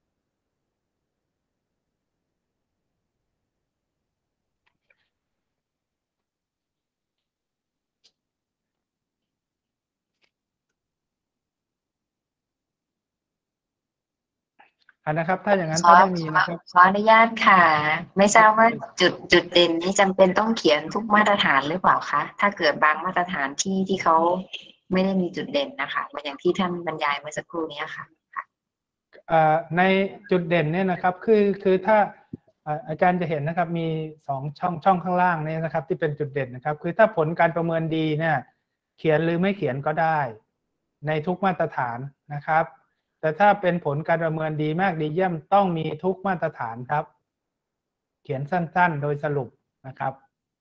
อันนะครับถ้าอย่างนั้นถ้าไม่มีนะครับขออนุญาตค่ะไม่ทราบว่าจุดจุดเด่นนี้จำเป็นต้องเขียนทุกมาตรฐานหรือเปล่าคะถ้าเกิดบางมาตรฐานที่ที่เขาไม่ได้มีจุดเด่นนะคะเหมือนอย่างที่ท่านบรรยายเมื่อสักครู่นี้ค่ะในจุดเด่นเนี่ยนะครับคือคือถ้าอาจารย์จะเห็นนะครับมีสองช่องช่องข้างล่างนี่นะครับที่เป็นจุดเด่นนะครับคือถ้าผลการประเมินดีเนี่ยเขียนหรือไม่เขียนก็ได้ในทุกมาตรฐานนะครับแต่ถ้าเป็นผลการประเมินดีมากดีเยี่ยมต้องมีทุกมาตรฐานครับเขียนสั้นๆโดยสรุปนะครับ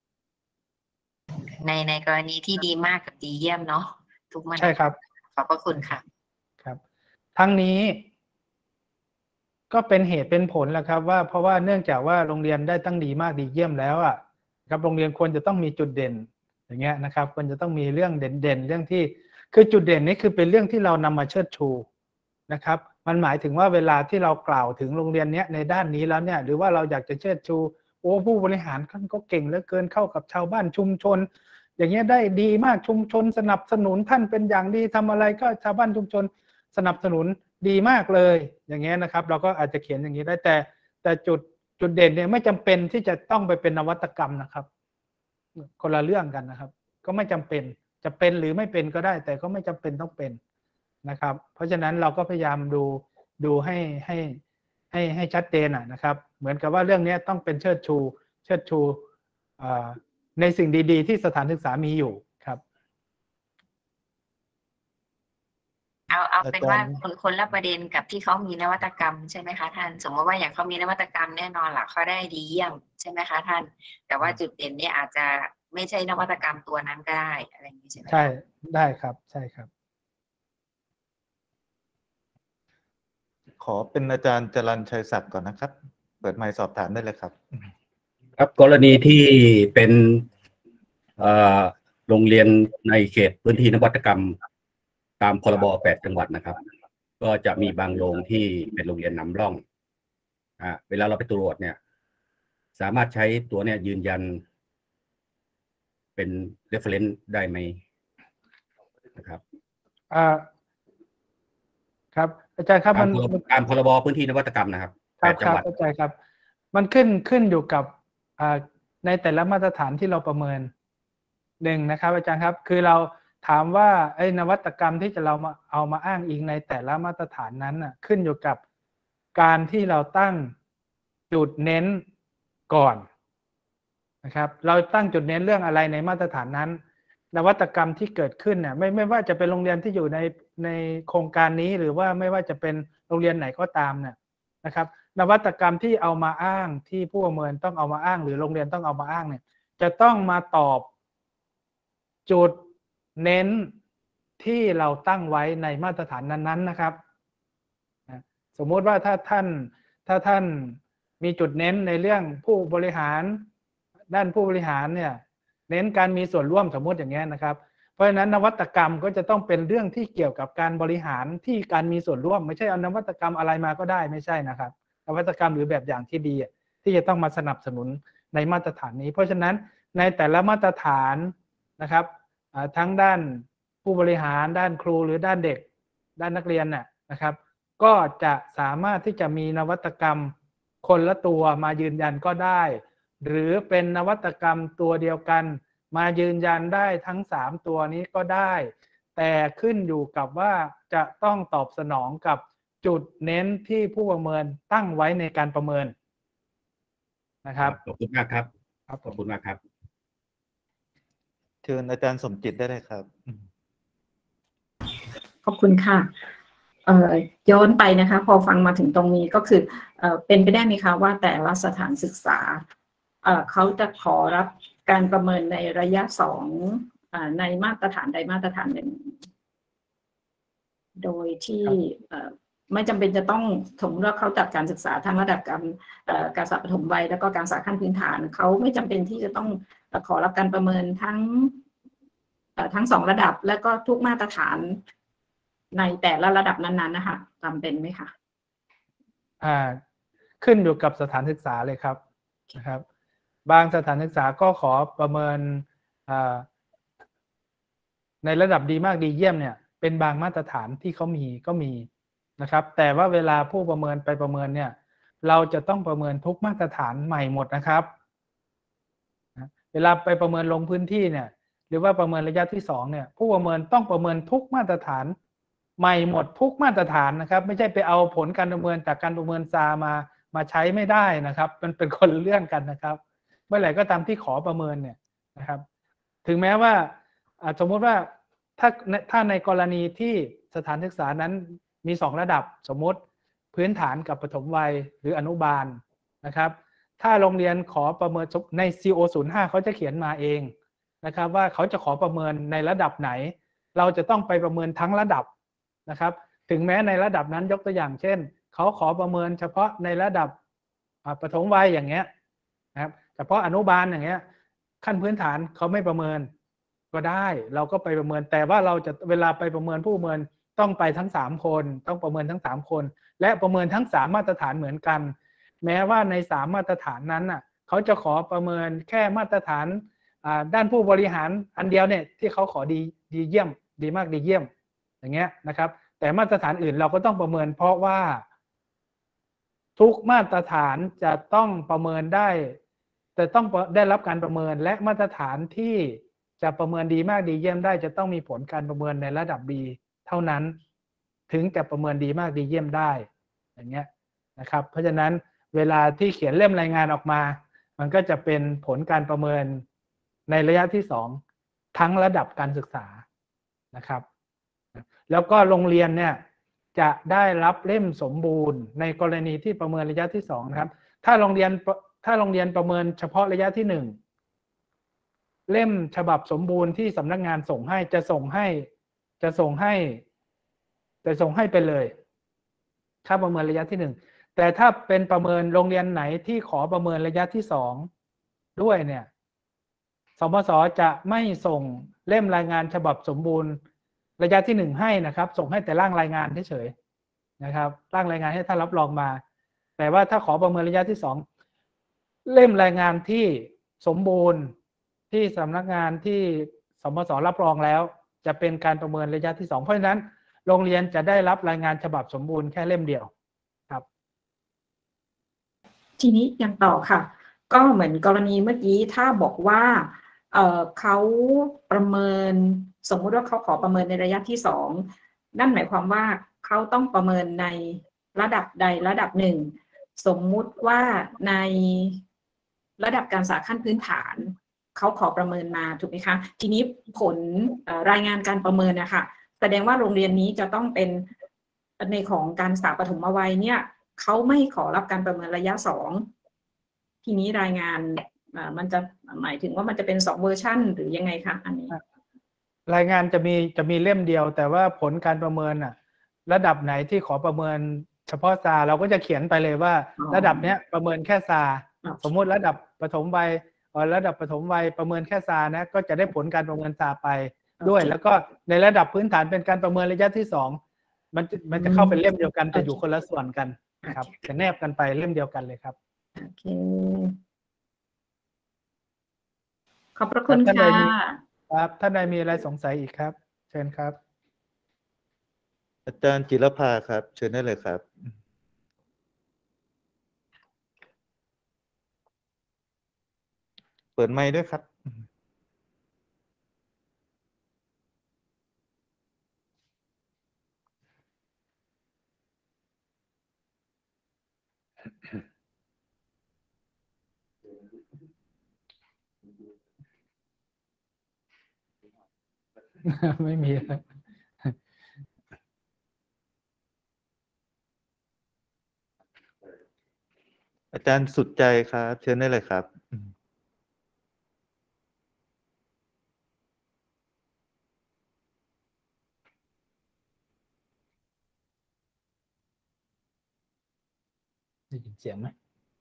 ในในกรณีที่ดีมากกับดีเยี่ยมเนาะทุกมาตรฐานใช่ครับขอบพระคุณค่ะครับทั้งนี้ก็เป็นเหตุเป็นผลแหละครับว่าเพราะว่าเนื่องจากว่าโรงเรียนได้ตั้งดีมากดีเยี่ยมแล้วอ่ะครับโรงเรียนควรจะต้องมีจุดเด่นอย่างเงี้ยนะครับควรจะต้องมีเรื่องเด่นๆเรื่องที่คือจุดเด่นนี่คือเป็นเรื่องที่เรานำมาเชิดชูนะครับมันหมายถึงว่าเวลาที่เรากล่าวถึงโรงเรียนเนี้ยในด้านนี้แล้วเนี่ยหรือว่าเราอยากจะเชิดชูโอ้ผู้บริหารท่านก็เก่งเหลือเกินเข้ากับชาวบ้านชุมชนอย่างเงี้ยได้ดีมากชุมชนสนับสนุนท่านเป็นอย่างดีทำอะไรก็ชาวบ้านชุมชนสนับสนุนดีมากเลยอย่างเงี้ยนะครับเราก็อาจจะเขียนอย่างนี้ได้แต่แต่จุดจุดเด่นเนี่ยไม่จำเป็นที่จะต้องไปเป็นนวัตกรรมนะครับคนละเรื่องกันนะครับก็ไม่จำเป็นจะเป็นหรือไม่เป็นก็ได้แต่ก็ไม่จำเป็นต้องเป็นนะครับเพราะฉะนั้นเราก็พยายามดูดูให้ให้ให้ให้ชัดเจนนะครับเหมือนกับว่าเรื่องนี้ต้องเป็นเชิดชูเชิดชูในสิ่งดีๆที่สถานศึกษามีอยู่ครับเอาเอาเป็นว่าคนคนละประเด็นกับที่เขามีนวัตกรรมใช่ไหมคะท่านสมมติว่าอย่างเขามีนวัตกรรมแน่นอนแหละเขาได้ดีเยี่ยมใช่ไหมคะท่านแต่ว่าจุดเด่นเนี่ยอาจจะไม่ใช่นวัตกรรมตัวนั้นก็ได้อะไรอย่างนี้ใช่ไหมใช่ได้ครับใช่ครับขอเป็นอาจารย์จรัญชัยศักดิ์ก่อนนะครับเปิดไมค์สอบถามได้เลยครับครับกรณีที่เป็นโรงเรียนในเขตพื้นที่นวัตกรรมตามพรบแปดจังหวัดนะครับก็จะมีบางโรงที่เป็นโรงเรียนนำร่องอ่าเวลาเราไปตรวจเนี่ยสามารถใช้ตัวเนี่ยยืนยันเป็น reference ได้ไหมนะครับอ่าครับอาจารย์ครับมันตามพรบพื้นที่นวัตกรรมนะครับครับครับเข้าใจครับมันขึ้นขึ้นอยู่กับอ่าในแต่ละมาตรฐานที่เราประเมินหนึ่งนะครับอาจารย์ครับคือเราถามว่าไอ้นวัตกรรมที่จะเรามาเอามาอ้างอิงในแต่ละมาตรฐานนั้นน่ะขึ้นอยู่กับการที่เราตั้งจุดเน้นก่อนนะครับเราตั้งจุดเน้นเรื่องอะไรในมาตรฐานนั้นนวัตกรรมที่เกิดขึ้นเนี่ยไม่ไม่ว่าจะเป็นโรงเรียนที่อยู่ในในโครงการนี้หรือว่าไม่ว่าจะเป็นโรงเรียนไหนก็ตามเนี่ยนะครับนวัตกรรมที่เอามาอ้างที่ผู้ประเมินต้องเอามาอ้างหรือโรงเรียนต้องเอามาอ้างเนี่ยจะต้องมาตอบจุดเน้นที่เราตั้งไว้ในมาตรฐานนั้นๆนะครับสมมุติว่าถ้าท่านถ้าท่านมีจุดเน้นในเรื่องผู้บริหารด้านผู้บริหารเนี่ยเน้นการมีส่วนร่วมสมมติอย่างเงี้ยนะครับเพราะฉะนั้นนวัตกรรมก็จะต้องเป็นเรื่องที่เกี่ยวกับการบริหารที่การมีส่วนร่วมไม่ใช่เอานวัตกรรมอะไรมาก็ได้ไม่ใช่นะครับนวัตกรรมหรือแบบอย่างที่ดีที่จะต้องมาสนับสนุนในมาตรฐานนี้เพราะฉะนั้นในแต่ละมาตรฐานนะครับทั้งด้านผู้บริหารด้านครูหรือด้านเด็กด้านนักเรียนน่ะนะครับก็จะสามารถที่จะมีนวัตกรรมคนละตัวมายืนยันก็ได้หรือเป็นนวัตกรรมตัวเดียวกันมายืนยันได้ทั้งสามตัวนี้ก็ได้แต่ขึ้นอยู่กับว่าจะต้องตอบสนองกับจุดเน้นที่ผู้ประเมินตั้งไว้ในการประเมินนะครับขอบคุณมากครับครับขอบคุณมากครับเชิญอาจารย์สมจิตได้เลยครับขอบคุณค่ะเอ่อย้อนไปนะคะพอฟังมาถึงตรงนี้ก็คือเอ่อเป็นไปได้ไหมคะว่าแต่ละสถานศึกษาเอ่อเขาจะขอรับการประเมินในระยะสองอ่าในมาตรฐานใดมาตรฐานหนึ่งโดยที่เอ่อไม่จำเป็นจะต้องสมมติว่าเขาจัดการศึกษาทั้งระดับการการศึกษาปฐมวัยแล้วก็การศึกษาขั้นพื้นฐานเขาไม่จำเป็นที่จะต้องขอรับการประเมินทั้งทั้งสองระดับและก็ทุกมาตรฐานในแต่ละระดับนั้นๆนะคะจำเป็นไหมคะอ่าขึ้นอยู่กับสถานศึกษาเลยครับนะครับบางสถานศึกษาก็ขอประเมินอ่าในระดับดีมากดีเยี่ยมเนี่ยเป็นบางมาตรฐานที่เขามีก็มีนะครับแต่ว่าเวลาผู้ประเมินไปประเมินเนี่ยเราจะต้องประเมินทุกมาตรฐานใหม่หมดนะครับเวลาไปประเมินลงพื้นที่เนี่ยหรือว่าประเมินระยะที่สองเนี่ยผู้ประเมินต้องประเมินทุกมาตรฐานใหม่หมดทุกมาตรฐานนะครับไม่ใช่ไปเอาผลการประเมินจากการประเมินซามามาใช้ไม่ได้นะครับมันเป็นคนละเรื่องกันนะครับเมื่อไหร่ก็ตามที่ขอประเมินเนี่ยนะครับถึงแม้ว่าสมมุติว่าถ้าถ้าในกรณีที่สถานศึกษานั้นมีสองระดับสมมติพื้นฐานกับปฐมวัยหรืออนุบาลนะครับถ้าโรงเรียนขอประเมินใน ซี โอ ศูนย์ห้า เขาจะเขียนมาเองนะครับว่าเขาจะขอประเมินในระดับไหนเราจะต้องไปประเมินทั้งระดับนะครับถึงแม้ในระดับนั้นยกตัวอย่างเช่นเขาขอประเมินเฉพาะในระดับปฐมวัยอย่างเงี้ยนะครับเฉพาะอนุบาลอย่างเงี้ยขั้นพื้นฐานเขาไม่ประเมินก็ได้เราก็ไปประเมินแต่ว่าเราจะเวลาไปประเมินผู้ประเมินต้องไปทั้งสามคนต้องประเมินทั้งสามคนและประเมินทั้งสามมาตรฐานเหมือนกันแม้ว่าในสามมาตรฐานนั้นน่ะเขาจะขอประเมินแค่มาตรฐานด้านผู้บริหารอันเดียวเนี่ยที่เขาขอดีดีเยี่ยมดีมากดีเยี่ยมอย่างเงี้ยนะครับแต่มาตรฐานอื่นเราก็ต้องประเมินเพราะว่าทุกมาตรฐานจะต้องประเมินได้จะต้องได้รับการประเมินและมาตรฐานที่จะประเมินดีมากดีเยี่ยมได้จะต้องมีผลการประเมินในระดับ B เท่านั้นถึงจะประเมินดีมากดีเยี่ยมได้อย่างเงี้ยนะครับเพราะฉะนั้นเวลาที่เขียนเล่มรายงานออกมามันก็จะเป็นผลการประเมินในระยะที่สองทั้งระดับการศึกษานะครับแล้วก็โรงเรียนเนี่ยจะได้รับเล่มสมบูรณ์ในกรณีที่ประเมินระยะที่สองนะครับถ้าโรงเรียนถ้าโรงเรียนประเมินเฉพาะระยะที่หนึ่งเล่มฉบับสมบูรณ์ที่สำนักงานส่งให้จะส่งให้จะส่งให้จะส่งให้ไปเลยค่าประเมินระยะที่หนึ่งแต่ถ้าเป็นประเมินโรงเรียนไหนที่ขอประเมินระยะที่สองด้วยเนี่ยสมศจะไม่ส่งเล่มรายงานฉบับสมบูรณ์ระยะที่หนึ่งให้นะครับส่งให้แต่ร่างรายงานเฉยๆนะครับร่างรายงานให้ท่านรับรองมาแต่ว่าถ้าขอประเมินระยะที่สองเล่มรายงานที่สมบูรณ์ที่สำนักงานที่สมศรับรองแล้วจะเป็นการประเมินระยะที่สองเพราะฉะนั้นโรงเรียนจะได้รับรายงานฉบับสมบูรณ์แค่เล่มเดียวครับทีนี้ยังต่อค่ะก็เหมือนกรณีเมื่อกี้ถ้าบอกว่าเอ่อเขาประเมินสมมุติว่าเขาขอประเมินในระยะที่สองนั่นหมายความว่าเขาต้องประเมินในระดับใดระดับหนึ่งสมมุติว่าในระดับการศึกษาขั้นพื้นฐานเขาขอประเมินมาถูกไหมคะทีนี้ผลรายงานการประเมินนะคะแสดงว่าโรงเรียนนี้จะต้องเป็นในของการศึกษาปฐมวัยเนี่ยเขาไม่ขอรับการประเมินระยะสองทีนี้รายงานมันจะหมายถึงว่ามันจะเป็นสองเวอร์ชันหรือยังไงคะอันนี้รายงานจะมีจะมีเล่มเดียวแต่ว่าผลการประเมินอ่ะระดับไหนที่ขอประเมินเฉพาะซาเราก็จะเขียนไปเลยว่าระดับเนี้ยประเมินแค่ซาสมมุติระดับปฐมวัยระดับปฐมวัยประเมินแค่ซานะก็จะได้ผลการประเมินซาไปด้วยแล้วก็ในระดับพื้นฐานเป็นการประเมินระยะที่สองมันมันจะเข้าเป็นเล่มเดียวกันแต่อยู่คนละส่วนกันครับจะแนบกันไปเล่มเดียวกันเลยครับโอเคขอบพระคุณค่ะครับท่านใดมีอะไรสงสัยอีกครับเชิญครับอาจารย์จิรภาครับเชิญได้เลยครับเปิดไมค์ด้วยครับไม่มีอาจารย์สุดใจครับเชิญได้เลยครับได้ยินเสียงไหม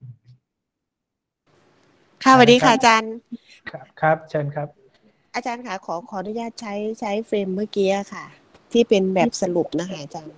ค่ะสวัสดีค่ะอาจารย์ครับครับเชิญครับอาจารย์ค่ะขอขออนุญาตใช้ใช้เฟรมเมื่อกี้ค่ะที่เป็นแบบสรุปนะคะอาจารย์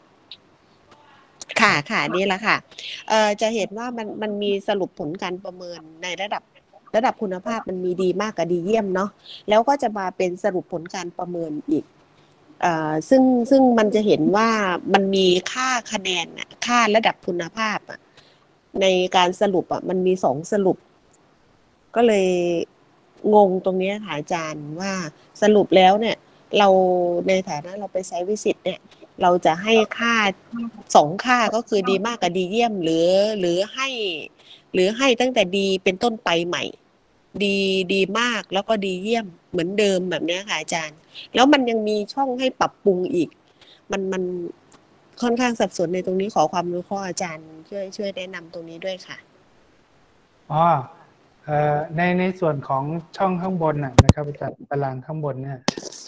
ค่ะค่ะนี่แหละค่ะเอ่อจะเห็นว่ามันมันมีสรุปผลการประเมินในระดับระดับคุณภาพมันมีดีมากกับดีเยี่ยมเนาะแล้วก็จะมาเป็นสรุปผลการประเมินอีกเอ่อซึ่งซึ่งมันจะเห็นว่ามันมีค่าคะแนนน่ะค่าระดับคุณภาพอ่ะในการสรุปอ่ะมันมีสองสรุปก็เลยงงตรงนี้ค่ะอาจารย์ว่าสรุปแล้วเนี่ยเราในฐานะเราไปใช้วิสิตเนี่ยเราจะให้ค่าสองค่าก็คือดีมากกับดีเยี่ยมหรือหรือให้หรือให้ตั้งแต่ดีเป็นต้นไปใหม่ดีดีมากแล้วก็ดีเยี่ยมเหมือนเดิมแบบนี้ค่ะอาจารย์แล้วมันยังมีช่องให้ปรับปรุงอีกมันมันค่อนข้างสับสนในตรงนี้ขอความรู้ข้ออาจารย์ช่วยช่วยแนะนำตรงนี้ด้วยค่ะอ๋อในในส่วนของช่องข้างบนนะครับอาจารย์ตารางข้างบนเนี่ย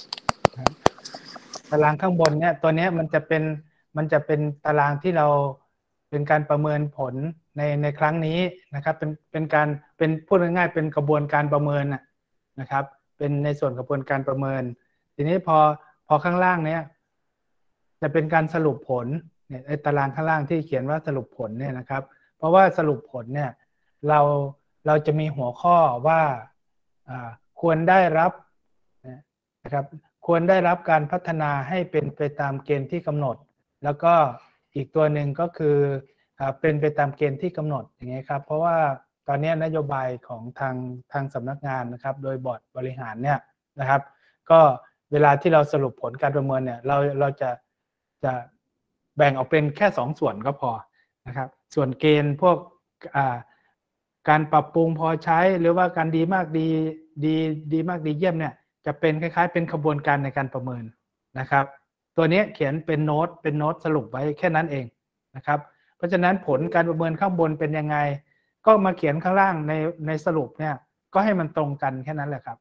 ตารางข้างบนเนี่ยตัวนี้มันจะเป็นมันจะเป็นตารางที่เราเป็นการประเมินผลในในครั้งนี้นะครับเป็นเป็นการเป็นพูดง่ายๆเป็นกระบวนการประเมินนะครับเป็นในส่วนกระบวนการประเมินทีนี้พอพอข้างล่างเนี้ยจะเป็นการสรุปผลเนี่ยไอ้ตารางข้างล่างที่เขียนว่าสรุปผลเนี่ยนะครับเพราะว่าสรุปผลเนี่ยเราเราจะมีหัวข้อว่าควรได้รับนะครับควรได้รับการพัฒนาให้เป็นไปตามเกณฑ์ที่กำหนดแล้วก็อีกตัวหนึ่งก็คือเป็นไปตามเกณฑ์ที่กำหนดอย่างนี้ครับเพราะว่าตอนนี้นโยบายของทางทางสำนักงานนะครับโดยบอร์ดบริหารเนี่ยนะครับก็เวลาที่เราสรุปผลการประเมินเนี่ยเราเราจะจะแบ่งออกเป็นแค่สองส่วนก็พอนะครับส่วนเกณฑ์พวกการปรับปรุงพอใช้หรือว่าการดีมากดีดีดีมากดีเยี่ยมเนี่ยจะเป็นคล้ายๆเป็นขบวนการในการประเมินนะครับตัวนี้เขียนเป็นโน้ตเป็นโน้ตสรุปไว้แค่นั้นเองนะครับเพราะฉะนั้นผลการประเมินข้างบนเป็นยังไงก็มาเขียนข้างล่างในในสรุปเนี่ยก็ให้มันตรงกันแค่นั้นแหละครับ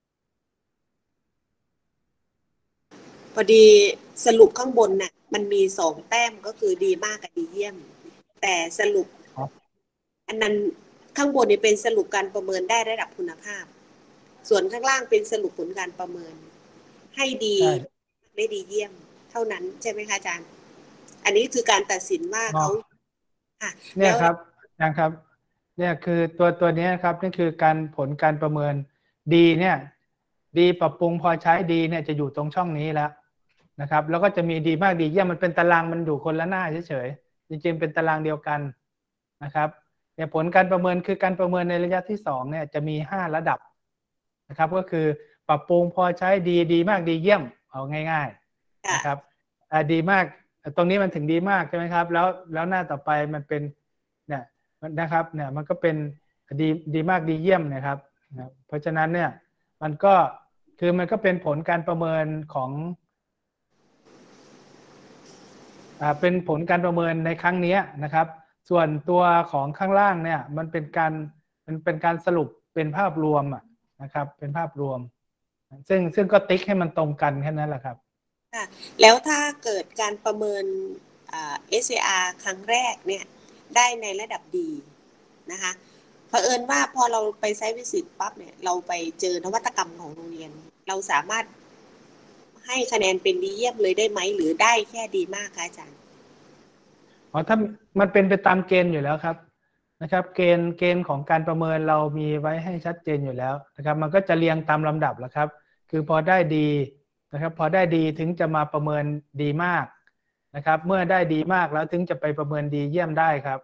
พอดีสรุปข้างบนน่ะมันมีสองแต้มก็คือดีมากกับดีเยี่ยมแต่สรุปอันนั้นข้างบนนี่เป็นสรุปการประเมินได้ระดับคุณภาพส่วนข้างล่างเป็นสรุปผลการประเมินให้ดีไม่ดีเยี่ยมเท่านั้นใช่ไหมคะอาจารย์อันนี้คือการตัดสินว่าเขาเนี่ยครับนะครับเนี่ยคือตัวตัวนี้ครับนี่คือการผลการประเมินดีเนี่ยดีปรับปรุงพอใช้ดีเนี่ยจะอยู่ตรงช่องนี้แล้วนะครับแล้วก็จะมีดีมากดีเยี่ยมมันเป็นตารางมันอยู่คนละหน้าเฉยๆจริงๆเป็นตารางเดียวกันนะครับเนี่ยผลการประเมินคือการประเมินในระยะที่สองเนี่ยจะมีห้าระดับนะครับก็คือปรับปรุงพอใช้ดีดีมากดีเยี่ยมเอาง่ายๆนะครับดีมากตรงนี้มันถึงดีมากใช่ไหมครับแล้วแล้วหน้าต่อไปมันเป็นเนี่ยนะครับเนี่ยมันก็เป็นดีดีมากดีเยี่ยมนะครับเพราะฉะนั้นเนี่ยมันก็คือมันก็เป็นผลการประเมินของอ่าเป็นผลการประเมินในครั้งนี้นะครับส่วนตัวของข้างล่างเนี่ยมันเป็นการมันเป็นการสรุปเป็นภาพรวมอ่ะนะครับเป็นภาพรวมซึ่งซึ่งก็ติ๊กให้มันตรงกันแค่นั้นแหละครับค่ะแล้วถ้าเกิดการประเมินเอ่อ เอส เอ อาร์ ครั้งแรกเนี่ยได้ในระดับดีนะคะเผอิญว่าพอเราไปไซต์วิสิตปั๊บเนี่ยเราไปเจอนวัตกรรมของโรงเรียนเราสามารถให้คะแนนเป็นดีเยี่ยมเลยได้ไหมหรือได้แค่ดีมากคะอาจารย์อ๋อถ้ามันเป็นไปตามเกณฑ์อยู่แล้วครับนะครับเกณฑ์เกณฑ์ของการประเมินเรามีไว้ให้ชัดเจนอยู่แล้วนะครับมันก็จะเรียงตามลำดับแหละครับคือพอได้ดีนะครับพอได้ดีถึงจะมาประเมินดีมากนะครับเมื่อได้ดีมากแล้วถึงจะไปประเมินดีเยี่ยมได้ครับ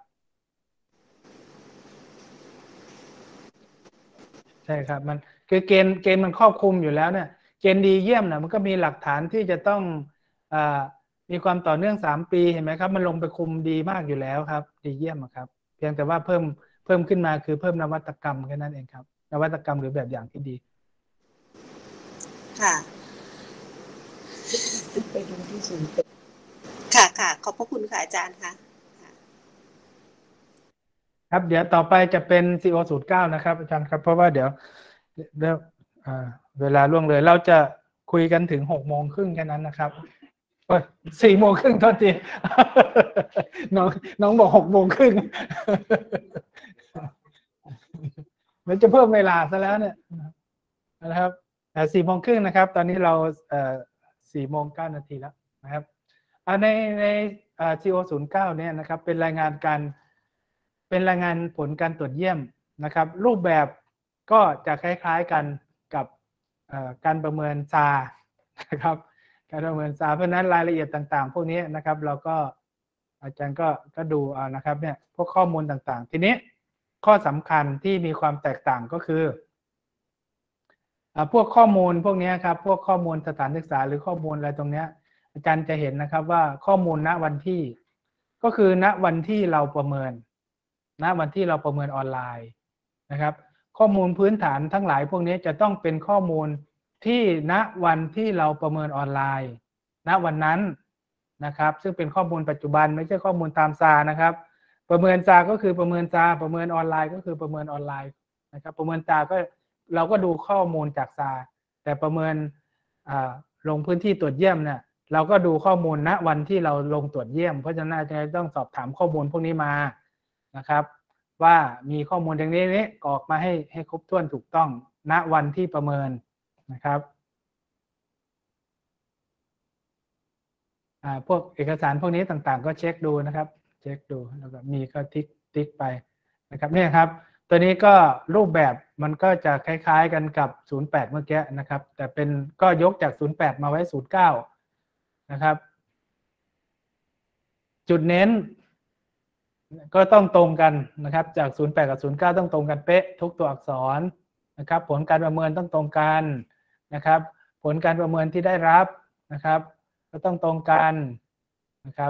ใช่ครับมันคือเกณฑ์เกณฑ์มันครอบคลุมอยู่แล้วเนี่ยเกณฑ์ดีเยี่ยมนะมันก็มีหลักฐานที่จะต้องอ่ามีความต่อเนื่องสามปีเห็นไหมครับมันลงไปคุมดีมากอยู่แล้วครับดีเยี่ยมครับเพียงแต่ว่าเพิ่มเพิ่มขึ้นมาคือเพิ่มนวัตกรรมแค่นั้นเองครับนวัตกรรมหรือแบบอย่างที่ดีค่ะไปดูที่ศูนย์ค่ะค่ะขอบพระคุณค่ะอาจารย์ค่ะครับเดี๋ยวต่อไปจะเป็น ซี โอ ศูนย์เก้า นะครับอาจารย์ครับเพราะว่าเดี๋ยวเดี๋ยวเวลาล่วงเลยเราจะคุยกันถึงหกโมงครึ่งแค่นั้นนะครับโอ้ยสี่โมงครึ่งโทษทีน้องน้องบอกหกโมงครึ่งมันจะเพิ่มเวลาซะแล้วเนี่ยนะครับแต่สี่โมงครึ่งนะครับตอนนี้เราเอ่อสี่โมงเก้านาทีแล้วนะครับในในเอ่อ ซี โอ ศูนย์เก้า เนี่ยนะครับเป็นรายงานการเป็นรายงานผลการตรวจเยี่ยมนะครับรูปแบบก็จะคล้ายๆกันกับการประเมิน ซา นะครับการประเมิน ซา เพราะนั้นรายละเอียดต่างๆพวกนี้นะครับเราก็อาจารย์ก็ก็ดูเอานะครับเนี่ยพวกข้อมูลต่างๆทีนี้ข้อสำคัญที่มีความแตกต่างก็คือพวกข้อมูลพวกนี้ครับพวกข้อมูลสถานศึกษาหรือข้อมูลอะไรตรงนี้อาจารย์จะเห็นนะครับว่าข้อมูลณวันที่ก็คือณวันที่เราประเมินณวันที่เราประเมินออนไลน์นะครับข้อมูลพื้นฐานทั้งหลายพวกนี้จะต้องเป็นข้อมูลที่ณวันที่เราประเมินออนไลน์ณวันนั้นนะครับซึ่งเป็นข้อมูลปัจจุบันไม่ใช่ข้อมูลตาม ซา นะครับประเมิน ซา ก็คือประเมิน ซา ประเมินออนไลน์ก็คือประเมินออนไลน์นะครับประเมิน ซา ก็เราก็ดูข้อมูลจาก ซา แต่ประเมินลงพื้นที่ตรวจเยี่ยมเนี่ยเราก็ดูข้อมูลณวันที่เราลงตรวจเยี่ยมเพราะฉะนั้นจะต้องสอบถามข้อมูลพวกนี้มานะครับว่ามีข้อมูลอย่างนี้นี้ออกมาให้ให้ครบถ้วนถูกต้องณวันที่ประเมินนะครับพวกเอกสารพวกนี้ต่างๆก็เช็คดูนะครับเช็คดูแล้วก็มีก็ติ๊กติ๊กไปนะครับเนี่ยครับตัวนี้ก็รูปแบบมันก็จะคล้ายๆกันกับศูนย์แปดเมื่อกี้นะครับแต่เป็นก็ยกจากศูนย์แปดมาไว้ศูนย์เก้านะครับจุดเน้นก็ต้องตรงกันนะครับจากศูนย์แปดกับศูนย์เก้าต้องตรงกันเป๊ะทุกตัวอักษรนะครับผลการประเมินต้องตรงกันนะครับผลการประเมินที่ได้รับนะครับก็ต้องตรงกันนะครับ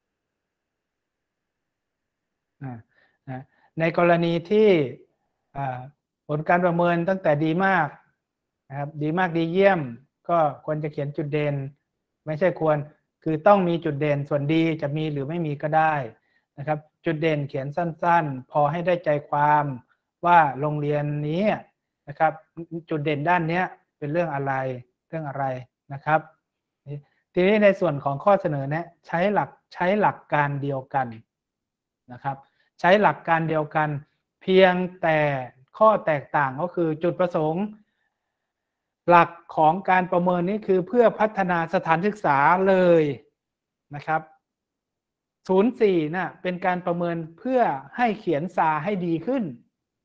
ในกรณีที่ผลการประเมินตั้งแต่ดีมากนะครับดีมากดีเยี่ยมก็ควรจะเขียนจุดเด่นไม่ใช่ควรคือต้องมีจุดเด่นส่วนดีจะมีหรือไม่มีก็ได้นะครับจุดเด่นเขียนสั้นๆพอให้ได้ใจความว่าโรงเรียนนี้นะครับจุดเด่นด้านนี้เป็นเรื่องอะไรเรื่องอะไรนะครับทีนี้ในส่วนของข้อเสนอแนะใช้หลักใช้หลักการเดียวกันนะครับใช้หลักการเดียวกันเพียงแต่ข้อแตกต่างก็คือจุดประสงค์หลักของการประเมินนี้คือเพื่อพัฒนาสถานศึกษาเลยนะครับศูนย์สี่น่ะเป็นการประเมินเพื่อให้เขียน ซา ให้ดีขึ้น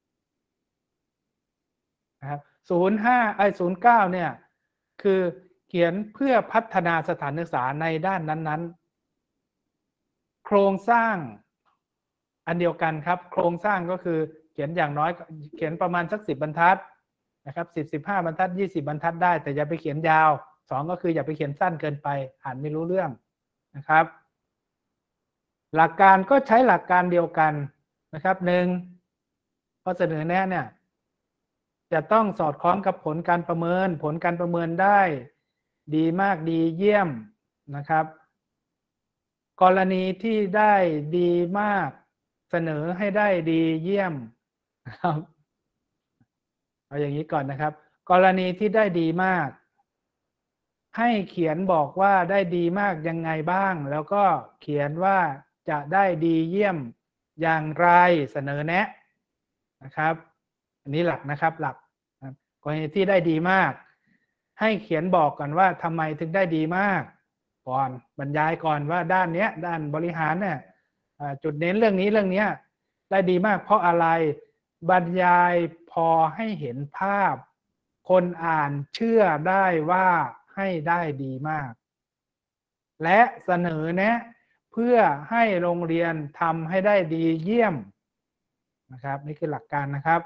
นะครับศูนย์ห้าไอ้ศูนย์เก้าเนี่ยคือเขียนเพื่อพัฒนาสถานศึกษาในด้านนั้นๆโครงสร้างอันเดียวกันครับโครงสร้างก็คือเขียนอย่างน้อยเขียนประมาณสักสิบบรรทัดนะครับสิบ สิบห้าบรรทัดยี่สิบบรรทัดได้แต่อย่าไปเขียนยาวสองก็คืออย่าไปเขียนสั้นเกินไปอ่านไม่รู้เรื่องนะครับหลักการก็ใช้หลักการเดียวกันนะครับหนึ่งข้อเสนอแนะเนี่ยจะต้องสอดคล้องกับผลการประเมินผลการประเมินได้ดีมากดีเยี่ยมนะครับกรณีที่ได้ดีมากเสนอให้ได้ดีเยี่ยมนะครับเอาอย่างนี้ก่อนนะครับกรณีที่ได้ดีมากให้เขียนบอกว่าได้ดีมากยังไงบ้างแล้วก็เขียนว่าจะได้ดีเยี่ยมอย่างไรเสนอแนะนะครับอันนี้หลักนะครับหลักกรณีที่ได้ดีมากให้เขียนบอกก่อนว่าทำไมถึงได้ดีมากก่อนบรรยายก่อนว่าด้านเนี้ยด้านบริหารเนี่ยจุดเน้นเรื่องนี้เรื่องนี้ได้ดีมากเพราะอะไรบรรยายพอให้เห็นภาพคนอ่านเชื่อได้ว่าให้ได้ดีมากและเสนอแนะเพื่อให้โรงเรียนทำให้ได้ดีเยี่ยมนะครับนี่คือหลักการนะครับ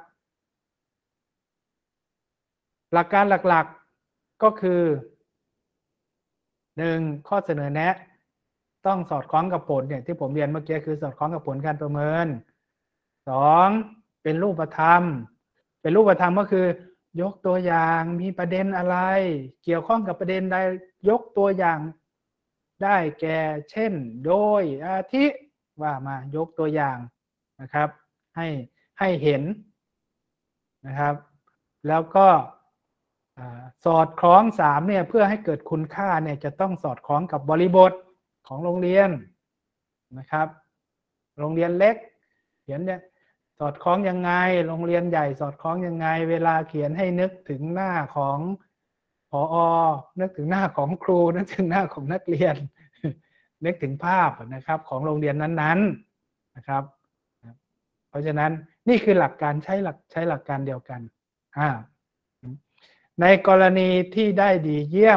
หลักการหลักๆก็คือหนึ่งข้อเสนอแนะต้องสอดคล้องกับผลเนี่ยที่ผมเรียนเมื่อกี้คือสอดคล้องกับผลการประเมินสองเป็นรูปธรรมเป็นรูปธรรมก็คือยกตัวอย่างมีประเด็นอะไรเกี่ยวข้องกับประเด็นใดยกตัวอย่างได้แก่เช่นโดยอาทิว่ามายกตัวอย่างนะครับให้ให้เห็นนะครับแล้วก็สอดคล้องสามเนี่ยเพื่อให้เกิดคุณค่าเนี่ยจะต้องสอดคล้องกับบริบทของโรงเรียนนะครับโรงเรียนเล็กเขียนเนี่ยสอดคล้องยังไงโรงเรียนใหญ่สอดคล้องยังไงเวลาเขียนให้นึกถึงหน้าของผอ.นึกถึงหน้าของครูนึกถึงหน้าของนักเรียนนึกถึงภาพนะครับของโรงเรียนนั้นๆนะครับเพราะฉะนั้นนี่คือหลักการใช้หลักใช้หลักการเดียวกันอ่าในกรณีที่ได้ดีเยี่ยม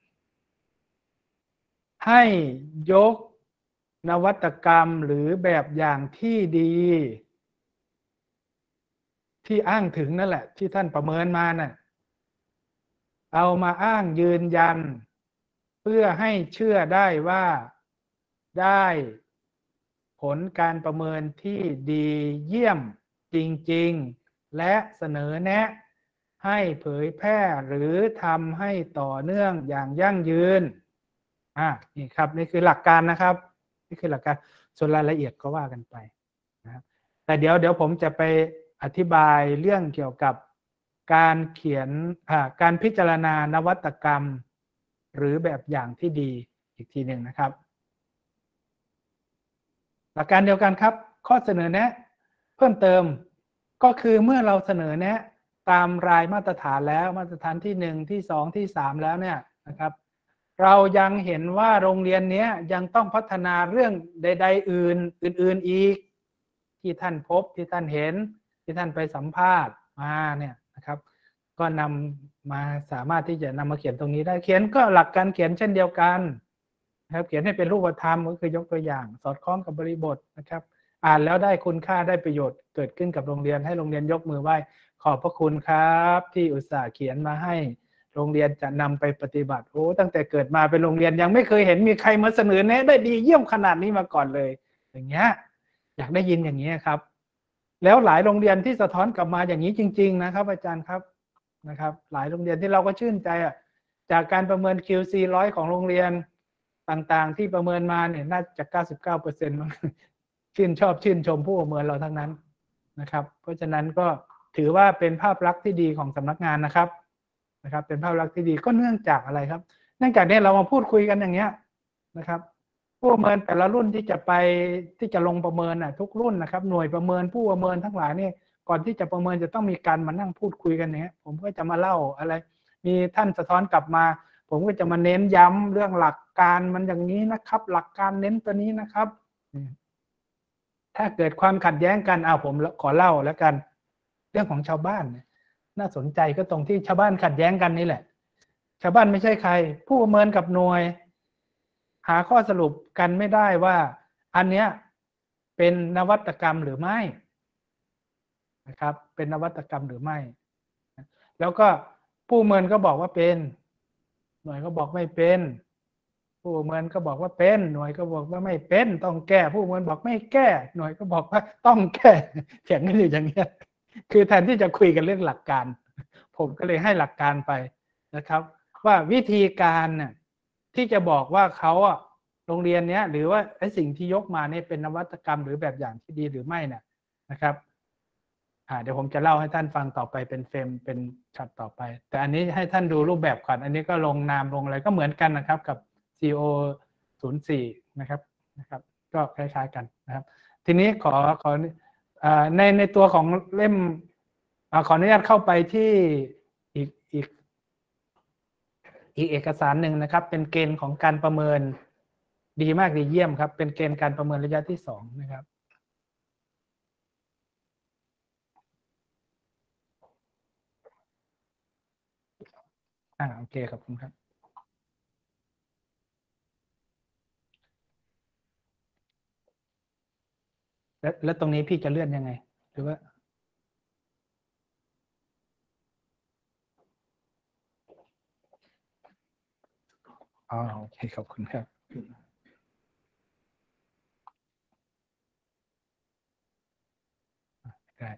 ให้ยกนวัตกรรมหรือแบบอย่างที่ดีที่อ้างถึงนั่นแหละที่ท่านประเมินมาน่ะเอามาอ้างยืนยันเพื่อให้เชื่อได้ว่าได้ผลการประเมินที่ดีเยี่ยมจริงๆและเสนอแนะให้เผยแพร่หรือทำให้ต่อเนื่องอย่างยั่งยืนอ่านี่ครับนี่คือหลักการนะครับนี่คือหลักการส่วนรายละเอียดก็ว่ากันไปนะครับแต่เดี๋ยวเดี๋ยวผมจะไปอธิบายเรื่องเกี่ยวกับการเขียนอ่าการพิจารณานวัตกรรมหรือแบบอย่างที่ดีอีกทีหนึ่งนะครับหลักการเดียวกันครับข้อเสนอแนะเพิ่มเติมก็คือเมื่อเราเสนอแนะตามรายมาตรฐานแล้วมาตรฐานที่หนึ่งที่สองที่สามแล้วเนี่ยนะครับเรายังเห็นว่าโรงเรียนนี้ยังต้องพัฒนาเรื่องใดๆอื่นอื่นๆอีกที่ท่านพบที่ท่านเห็นที่ท่านไปสัมภาษณ์มาเนี่ยนะครับก็นำมาสามารถที่จะนำมาเขียนตรงนี้ได้เขียนก็หลักการเขียนเช่นเดียวกันนะครับเขียนให้เป็นรูปธรรมก็คือยกตัวอย่างสอดคล้องกับบริบทนะครับอ่านแล้วได้คุณค่าได้ประโยชน์เกิดขึ้นกับโรงเรียนให้โรงเรียนยกมือไหว้ขอบพระคุณครับที่อุตส่าห์เขียนมาให้โรงเรียนจะนำไปปฏิบัติโอ้ตั้งแต่เกิดมาเป็นโรงเรียนยังไม่เคยเห็นมีใครมาเสนอแนะได้ดีเยี่ยมขนาดนี้มาก่อนเลยอย่างเงี้ยอยากได้ยินอย่างนี้ครับแล้วหลายโรงเรียนที่สะท้อนกลับมาอย่างนี้จริงๆนะครับอาจารย์ครับนะครับหลายโรงเรียนที่เราก็ชื่นใจอ่ะจากการประเมิน คิว ซี ร้อยของโรงเรียนต่างๆที่ประเมินมาเนี่ยน่าจะ เก้าสิบเก้าเปอร์เซ็นต์ มั้งชื่นชอบชื่นชมผู้ประเมินเราทั้งนั้นนะครับเพราะฉะนั้นก็ถือว่าเป็นภาพลักษณ์ที่ดีของสำนักงานนะครับนะครับเป็นภาพลักษณ์ที่ดีก็เนื่องจากอะไรครับเนื่องจากเนี่ยเรามาพูดคุยกันอย่างเงี้ยนะครับผู้ประเมินแต่ละรุ่นที่จะไปที่จะลงประเมินน่ะทุกรุ่นนะครับหน่วยประเมินผู้ประเมินทั้งหลายเนี่ยก่อนที่จะประเมินจะต้องมีการมานั่งพูดคุยกันเนี้ยผมก็จะมาเล่าอะไรมีท่านสะท้อนกลับมาผมก็จะมาเน้นย้ำเรื่องหลักการมันอย่างนี้นะครับหลักการเน้นตัวนี้นะครับถ้าเกิดความขัดแย้งกันเอาผมขอเล่าแล้วกันเรื่องของชาวบ้านน่าสนใจก็ตรงที่ชาวบ้านขัดแย้งกันนี่แหละชาวบ้านไม่ใช่ใครผู้ประเมินกับหน่วยหาข้อสรุปกันไม่ได้ว่าอันเนี้ยเป็นนวัตกรรมหรือไม่นะครับเป็นนวัตกรรมหรือไม่แล้วก็ผู้ประเมินก็บอกว่าเป็นหน่วยก็บอกไม่เป็นผู้ประเมินก็บอกว่าเป็นหน่วยก็บอกว่าไม่เป็นต้องแก้ผู้ประเมินบอกไม่แก้หน่วยก็บอกว่าต้องแก้เถียงกันอยู่อย่างเงี้ยคือแทนที่จะคุยกันเรื่องหลักการผมก็เลยให้หลักการไปนะครับว่าวิธีการเนี่ยที่จะบอกว่าเขาอ่ะโรงเรียนเนี้ยหรือว่าไอ้สิ่งที่ยกมาเนี่ยเป็นนวัตกรรมหรือแบบอย่างที่ดีหรือไม่เนี่ยนะครับอ่าเดี๋ยวผมจะเล่าให้ท่านฟังต่อไปเป็นเฟรมเป็นช็อตต่อไปแต่อันนี้ให้ท่านดูรูปแบบก่อนอันนี้ก็ลงนามลงอะไรก็เหมือนกันนะครับกับ ซี โอ ศูนย์สี่ นะครับนะครับก็คล้ายๆกันนะครับทีนี้ขอขอในในตัวของเล่มขออนุญาตเข้าไปที่อีกอีกอีกเอกสารหนึ่งนะครับเป็นเกณฑ์ของการประเมินดีมากดีเยี่ยมครับเป็นเกณฑ์การประเมินระยะที่สองนะครับอ่าโอเคขอบคุณครับแล้วแล้วตรงนี้พี่จะเลื่อนยังไงหรือว่าอ๋อโอเคขอบคุณครับได้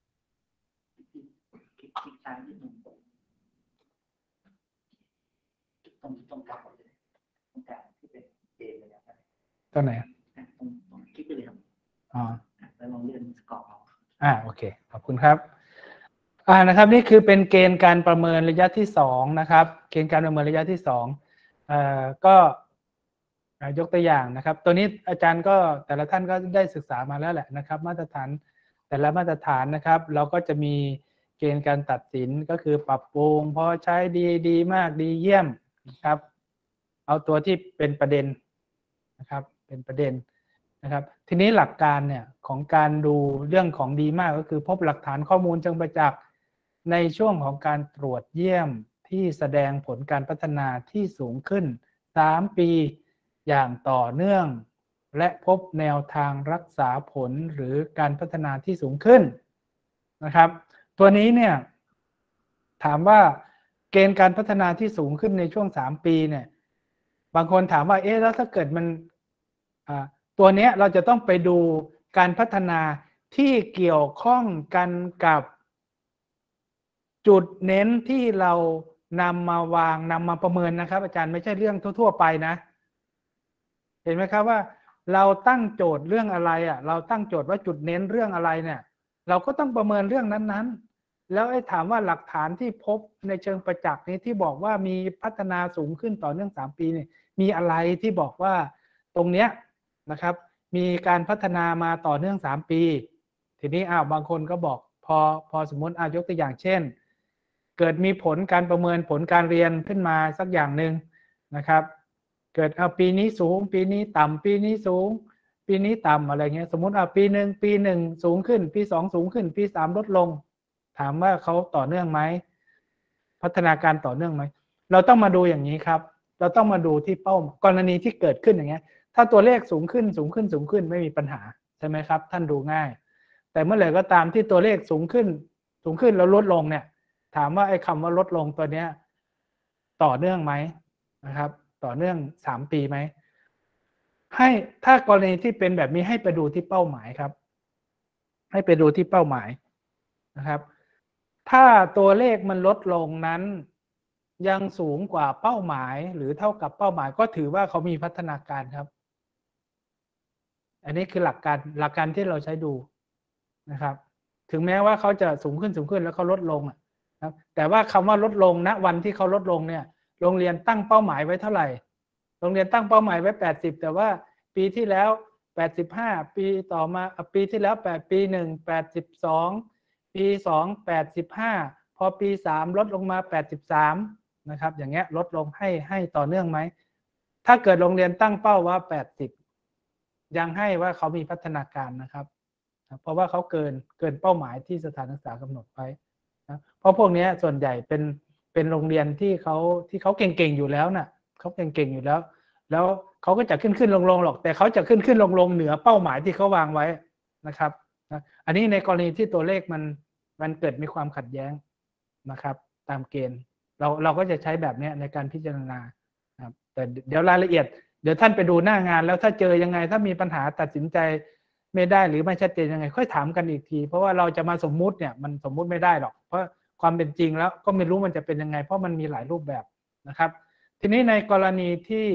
ตรงตรงกลางเลยตรงกลางที่เป็นเกณฑ์เลยนะครับตรงไหนตรงตรงคลิกไปเลยครับอ๋อแล้วลองเลื่อนสกอร์เอาอ่าโอเคขอบคุณครับอ่านะครับนี่คือเป็นเกณฑ์การประเมินระยะที่สองนะครับเกณฑ์การประเมินระยะที่สองเอ่อก็ยกตัวอย่างนะครับตัวนี้อาจารย์ก็แต่ละท่านก็ได้ศึกษามาแล้วแหละนะครับมาตรฐานแต่ละมาตรฐานนะครับเราก็จะมีเกณฑ์การตัดสินก็คือปรับปรุงพอใช้ดีดีมากดีเยี่ยมนะครับเอาตัวที่เป็นประเด็นนะครับเป็นประเด็นนะครับทีนี้หลักการเนี่ยของการดูเรื่องของดีมากก็คือพบหลักฐานข้อมูลเชิงประจักษ์ในช่วงของการตรวจเยี่ยมที่แสดงผลการพัฒนาที่สูงขึ้นสามปีอย่างต่อเนื่องและพบแนวทางรักษาผลหรือการพัฒนาที่สูงขึ้นนะครับตัวนี้เนี่ยถามว่าเกณฑ์การพัฒนาที่สูงขึ้นในช่วงสามปีเนี่ยบางคนถามว่าเอ๊ะแล้วถ้าเกิดมันอ่าตัวเนี้ยเราจะต้องไปดูการพัฒนาที่เกี่ยวข้องกันกับจุดเน้นที่เรานำมาวางนำมาประเมินนะครับอาจารย์ไม่ใช่เรื่องทั่วๆไปนะเห็นไหมครับว่าเราตั้งโจทย์เรื่องอะไรอ่ะเราตั้งโจทย์ว่าจุดเน้นเรื่องอะไรเนี่ยเราก็ต้องประเมินเรื่องนั้นๆแล้วไอ้ถามว่าหลักฐานที่พบในเชิงประจักษ์นี้ที่บอกว่ามีพัฒนาสูงขึ้นต่อเนื่องสามปีเนี่ยมีอะไรที่บอกว่าตรงเนี้ยนะครับมีการพัฒนามาต่อเนื่องสามปีทีนี้อ้าวบางคนก็บอกพอพอสมมติอายกตัวอย่างเช่นเกิดมีผลการประเมินผลการเรียนขึ้นมาสักอย่างหนึ่งนะครับเกิดเอาปีนี้สูงปีนี้ต่ำปีนี้สูงปีนี้ต่ำอะไรเงี้ยสมมติเอาปีหนึ่งปีหนึ่งสูงขึ้นปีสองสูงขึ้นปีสามลดลงถามว่าเขาต่อเนื่องไหมพัฒนาการต่อเนื่องไหมเราต้องมาดูอย่างนี้ครับเราต้องมาดูที่เป้ากรณีที่เกิดขึ้นอย่างเงี้ยถ้าตัวเลขสูงขึ้นสูงขึ้นสูงขึ้นไม่มีปัญหาใช่ไหมครับท่านดูง่ายแต่เมื่อไหร่ก็ตามที่ตัวเลขสูงขึ้นสูงขึ้นแล้วลดลงเนี่ยถามว่าไอ้คำว่าลดลงตัวเนี้ยต่อเนื่องไหมนะครับต่อเนื่องสามปีไหมให้ถ้ากรณีที่เป็นแบบนี้ให้ไปดูที่เป้าหมายครับให้ไปดูที่เป้าหมายนะครับถ้าตัวเลขมันลดลงนั้นยังสูงกว่าเป้าหมายหรือเท่ากับเป้าหมายก็ถือว่าเขามีพัฒนาการครับอันนี้คือหลักการหลักการที่เราใช้ดูนะครับถึงแม้ว่าเขาจะสูงขึ้นสูงขึ้นแล้วเขาลดลงนะครับแต่ว่าคำว่าลดลงณวันที่เขาลดลงเนี่ยโรงเรียนตั้งเป้าหมายไว้เท่าไหร่โรงเรียนตั้งเป้าหมายไว้แปดสิบแต่ว่าปีที่แล้วแปดสิบห้าปีต่อมาปีที่แล้วแปดปีหนึ่ง แปดสิบสองปีสอง แปดสิบห้าพอปีสามลดลงมาแปดสิบสามนะครับอย่างเงี้ยลดลงให้ให้ต่อเนื่องไหมถ้าเกิดโรงเรียนตั้งเป้าว่าแปดสิบยังให้ว่าเขามีพัฒนาการนะครับเพราะว่าเขาเกินเกินเป้าหมายที่สถานศึกษากำหนดไว้นะเพราะพวกนี้ส่วนใหญ่เป็นเป็นโรงเรียนที่เขาที่เขาเก่งๆอยู่แล้วน่ะเขาเก่งๆอยู่แล้วแล้วเขาก็จะขึ้นขึ้นลงลงหรอกแต่เขาจะขึ้นขึ้นลงลงเหนือเป้าหมายที่เขาวางไว้นะครับนะอันนี้ในกรณีที่ตัวเลขมันมันเกิดมีความขัดแย้งนะครับตามเกณฑ์เราเราก็จะใช้แบบนี้ในการพิจารณาครับแต่เดี๋ยวรายละเอียดเดี๋ยวท่านไปดูหน้างานแล้วถ้าเจอยังไงถ้ามีปัญหาตัดสินใจไม่ได้หรือไม่ชัดเจนยังไงค่อยถามกันอีกทีเพราะว่าเราจะมาสมมุติเนี่ยมันสมมุติไม่ได้หรอกเพราะความเป็นจริงแล้วก็ไม่รู้มันจะเป็นยังไงเพราะมันมีหลายรูปแบบนะครับทีนี้ในกรณีที่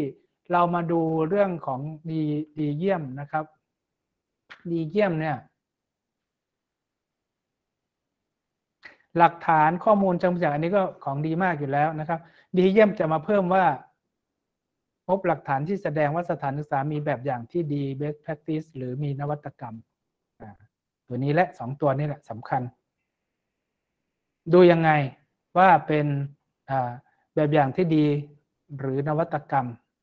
เรามาดูเรื่องของดีดีเยี่ยมนะครับดีเยี่ยมเนี่ยหลักฐานข้อมูลจังจากอันนี้ก็ของดีมากอยู่แล้วนะครับดีเยี่ยมจะมาเพิ่มว่าพบหลักฐานที่แสดงว่าสถานศึกษามีแบบอย่างที่ดี best practice หรือมีนวัตกรรมตัวนี้และสองตัวนี้แหละสำคัญดูยังไงว่าเป็นแบบอย่างที่ดีหรือนวัตกรรม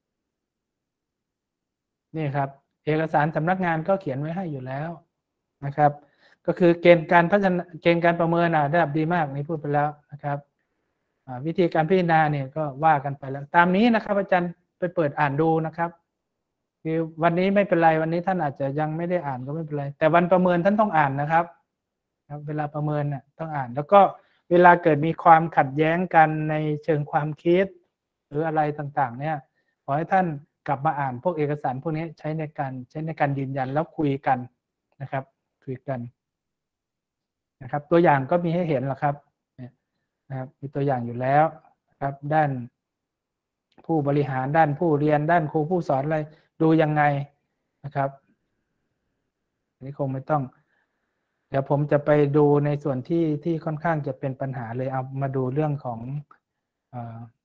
นี่ครับเอกสารสำนักงานก็เขียนไว้ให้อยู่แล้วนะครับก็คือเกณฑ์การพัฒนาเกณฑ์การประเมินระดับดีมากนี่พูดไปแล้วนะครับวิธีการพิจารณาเนี่ยก็ว่ากันไปแล้วตามนี้นะครับอาจารย์ไปเปิดอ่านดูนะครับคือวันนี้ไม่เป็นไรวันนี้ท่านอาจจะยังไม่ได้อ่านก็ไม่เป็นไรแต่วันประเมินท่านต้องอ่านนะครับเวลาประเมินเนี่ยต้องอ่านแล้วก็เวลาเกิดมีความขัดแย้งกันในเชิงความคิดหรืออะไรต่างๆเนี่ยขอให้ท่านกลับมาอ่านพวกเอกสารพวกนี้ใช้ในการใช้ในการยืนยันแล้วคุยกันนะครับคุยกันนะครับตัวอย่างก็มีให้เห็นแล้วครับนะครับมีตัวอย่างอยู่แล้วนะครับด้านผู้บริหารด้านผู้เรียนด้านครูผู้สอนอะไรดูยังไงนะครับอันนี้คงไม่ต้องเดี๋ยวผมจะไปดูในส่วนที่ที่ค่อนข้างจะเป็นปัญหาเลยเอามาดูเรื่องของเอ่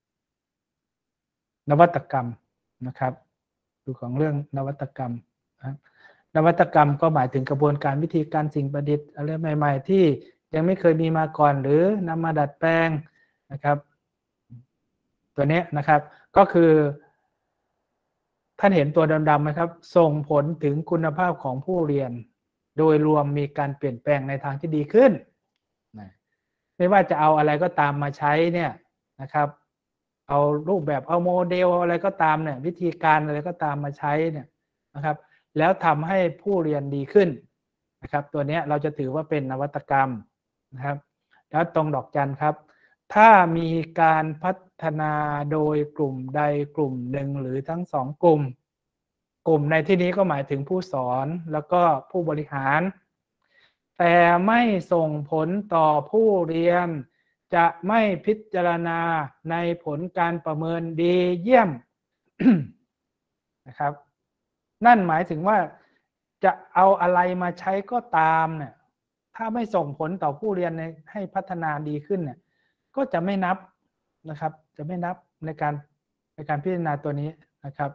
อนวัตกรรมนะครับดูของเรื่องนวัตกรรมนะนวัตกรรมก็หมายถึงกระบวนการวิธีการสิ่งประดิษฐ์อะไรใหม่ๆที่ยังไม่เคยมีมาก่อนหรือนำมาดัดแปลงนะครับตัวนี้นะครับก็คือท่านเห็นตัวดำๆไหมครับส่งผลถึงคุณภาพของผู้เรียนโดยรวมมีการเปลี่ยนแปลงในทางที่ดีขึ้นไม่ว่าจะเอาอะไรก็ตามมาใช้เนี่ยนะครับเอารูปแบบเอาโมเดลอะไรก็ตามเนี่ยวิธีการอะไรก็ตามมาใช้เนี่ยนะครับแล้วทำให้ผู้เรียนดีขึ้นนะครับตัวนี้เราจะถือว่าเป็นนวัตกรรมนะครับแล้วตรงดอกจันครับถ้ามีการพัฒนาโดยกลุ่มใดกลุ่มหนึ่งหรือทั้งสองกลุ่มกลุ่มในที่นี้ก็หมายถึงผู้สอนแล้วก็ผู้บริหารแต่ไม่ส่งผลต่อผู้เรียนจะไม่พิจารณาในผลการประเมินดีเยี่ยม นะครับนั่นหมายถึงว่าจะเอาอะไรมาใช้ก็ตามเนี่ยถ้าไม่ส่งผลต่อผู้เรียนให้พัฒนาดีขึ้นเนี่ยก็จะไม่นับนะครับจะไม่นับในการในการพิจารณาตัวนี้นะครับ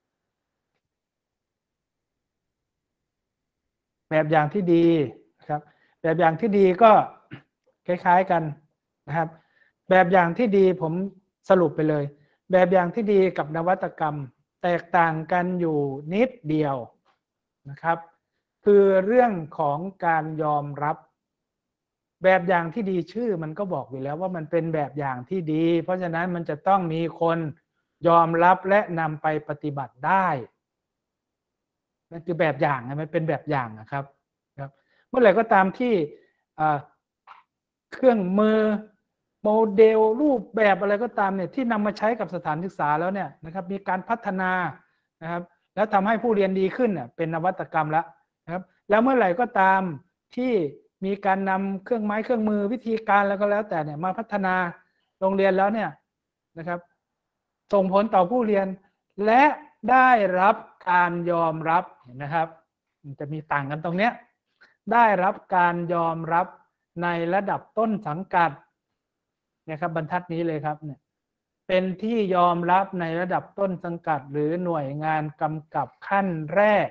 แบบอย่างที่ดีนะครับแบบอย่างที่ดีก็คล้ายๆกันนะครับแบบอย่างที่ดีผมสรุปไปเลยแบบอย่างที่ดีกับนวัตกรรมแตกต่างกันอยู่นิดเดียวนะครับคือเรื่องของการยอมรับแบบอย่างที่ดีชื่อมันก็บอกอยู่แล้วว่ามันเป็นแบบอย่างที่ดีเพราะฉะนั้นมันจะต้องมีคนยอมรับและนำไปปฏิบัติได้นั่นคือแบบอย่างมันเป็นแบบอย่างนะครับครับเมื่อไหร่ก็ตามที่เครื่องมือโมเดลรูปแบบอะไรก็ตามเนี่ยที่นำมาใช้กับสถานศึกษาแล้วเนี่ยนะครับมีการพัฒนานะครับแล้วทำให้ผู้เรียนดีขึ้นเนี่ยเป็นนวัตกรรมแล้วนะครับแล้วเมื่อไหร่ก็ตามที่มีการนำเครื่องไม้เครื่องมือวิธีการแล้วก็แล้วแต่เนี่ยมาพัฒนาโรงเรียนแล้วเนี่ยนะครับส่งผลต่อผู้เรียนและได้รับการยอมรับเห็นไหมครับมันจะมีต่างกันตรงเนี้ยได้รับการยอมรับในระดับต้นสังกัดเนี่ยครับบรรทัดนี้เลยครับเนี่ยเป็นที่ยอมรับในระดับต้นสังกัดหรือหน่วยงานกำกับขั้นแรก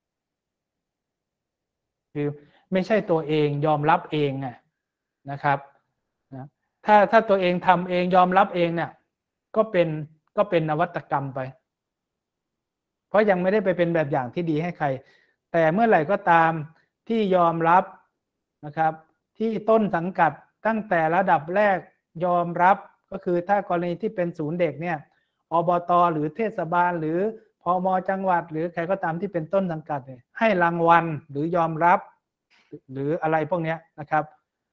คือไม่ใช่ตัวเองยอมรับเองนะครับนะถ้าถ้าตัวเองทำเองยอมรับเองเนี่ยก็เป็นก็เป็นนวัตกรรมไปเพราะยังไม่ได้ไปเป็นแบบอย่างที่ดีให้ใครแต่เมื่อไหร่ก็ตามที่ยอมรับนะครับที่ต้นสังกัดตั้งแต่ระดับแรกยอมรับก็คือถ้ากรณีที่เป็นศูนย์เด็กเนี่ยอบต.หรือเทศบาลหรือพม.จังหวัดหรือใครก็ตามที่เป็นต้นสังกัดเนี่ยให้รางวัลหรือยอมรับหรืออะไรพวกนี้นะครับ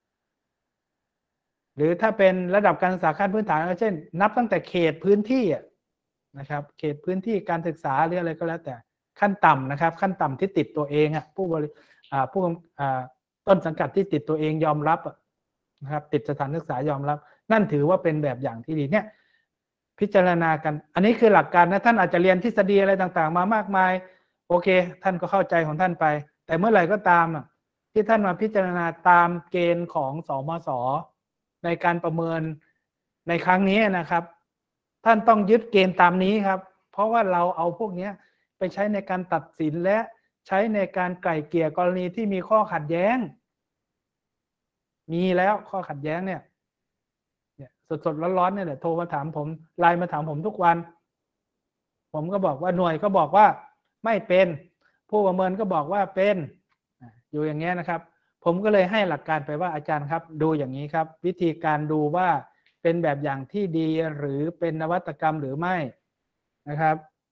หรือถ้าเป็นระดับการศึกษาขั้นพื้นฐานก็เช่นนับตั้งแต่เขตพื้นที่นะครับเขตพื้นที่การศึกษาหรืออะไรก็แล้วแต่ขั้นต่ำนะครับขั้นต่ำที่ติดตัวเองอ่ะผู้บริอ่าผู้อ่าต้นสังกัดที่ติดตัวเองยอมรับนะครับติดสถานศึกษายอมรับนั่นถือว่าเป็นแบบอย่างที่ดีเนี่ยพิจารณากันอันนี้คือหลักการนะท่านอาจจะเรียนทฤษฎีอะไรต่างๆมามากมายโอเคท่านก็เข้าใจของท่านไปแต่เมื่อไหร่ก็ตามที่ท่านมาพิจารณาตามเกณฑ์ของสมส.ในการประเมินในครั้งนี้นะครับท่านต้องยึดเกณฑ์ตามนี้ครับเพราะว่าเราเอาพวกนี้ไปใช้ในการตัดสินและใช้ในการไกล่เกลี่ยกรณีที่มีข้อขัดแย้งมีแล้วข้อขัดแย้งเนี่ยเนี่ยสดๆร้อนๆเนี่ยแหละโทรมาถามผมไลน์มาถามผมทุกวันผมก็บอกว่าหน่วยก็บอกว่าไม่เป็นผู้ประเมินก็บอกว่าเป็นอยู่อย่างเงี้ยนะครับผมก็เลยให้หลักการไปว่าอาจารย์ครับดูอย่างนี้ครับวิธีการดูว่าเป็นแบบอย่างที่ดีหรือเป็นนวัตกรรมหรือไม่นะครับ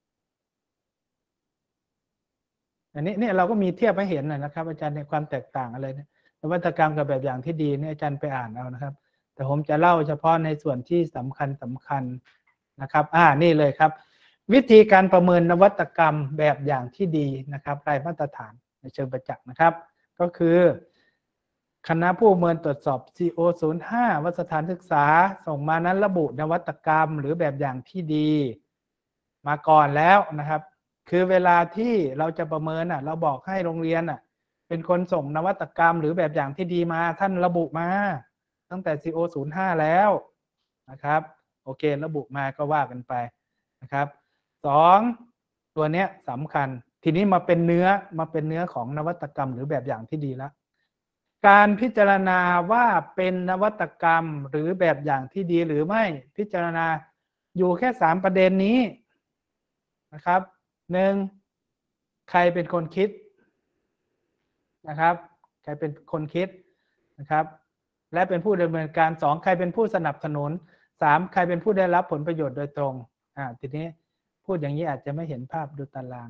อันนี้เนี่ยเราก็มีเทียบให้เห็นนะครับอาจารย์ในความแตกต่างอะไรเนี่ยนวัตกรรมกับแบบอย่างที่ดีเนี่ยอาจารย์ไปอ่านเอานะครับแต่ผมจะเล่าเฉพาะในส่วนที่สำคัญสำคัญนะครับอ่านี่เลยครับวิธีการประเมินนวัตกรรมแบบอย่างที่ดีนะครับรายมาตรฐานในเชิงประจักษ์นะครับก็คือคณะผู้ประเมินตรวจสอบ ซี โอ ศูนย์ ห้า ว่าสถานศึกษาส่งมานั้นระบุนวัตกรรมหรือแบบอย่างที่ดีมาก่อนแล้วนะครับคือเวลาที่เราจะประเมินอ่ะเราบอกให้โรงเรียนอ่ะเป็นคนส่งนวัตกรรมหรือแบบอย่างที่ดีมาท่านระบุมาตั้งแต่ ซี โอ ศูนย์ ห้า แล้วนะครับโอเคระบุมาก็ว่ากันไปนะครับสองตัวเนี้ยสำคัญทีนี้มาเป็นเนื้อมาเป็นเนื้อของนวัตกรรมหรือแบบอย่างที่ดีแล้วการพิจารณาว่าเป็นนวัตกรรมหรือแบบอย่างที่ดีหรือไม่พิจารณาอยู่แค่สามประเด็นนี้นะครับหนึ่งใครเป็นคนคิดนะครับใครเป็นคนคิดนะครับและเป็นผู้ดำเนินการสองใครเป็นผู้สนับสนุนสามใครเป็นผู้ได้รับผลประโยชน์โดยตรงอ่าทีนี้พูดอย่างนี้อาจจะไม่เห็นภาพดูตาราง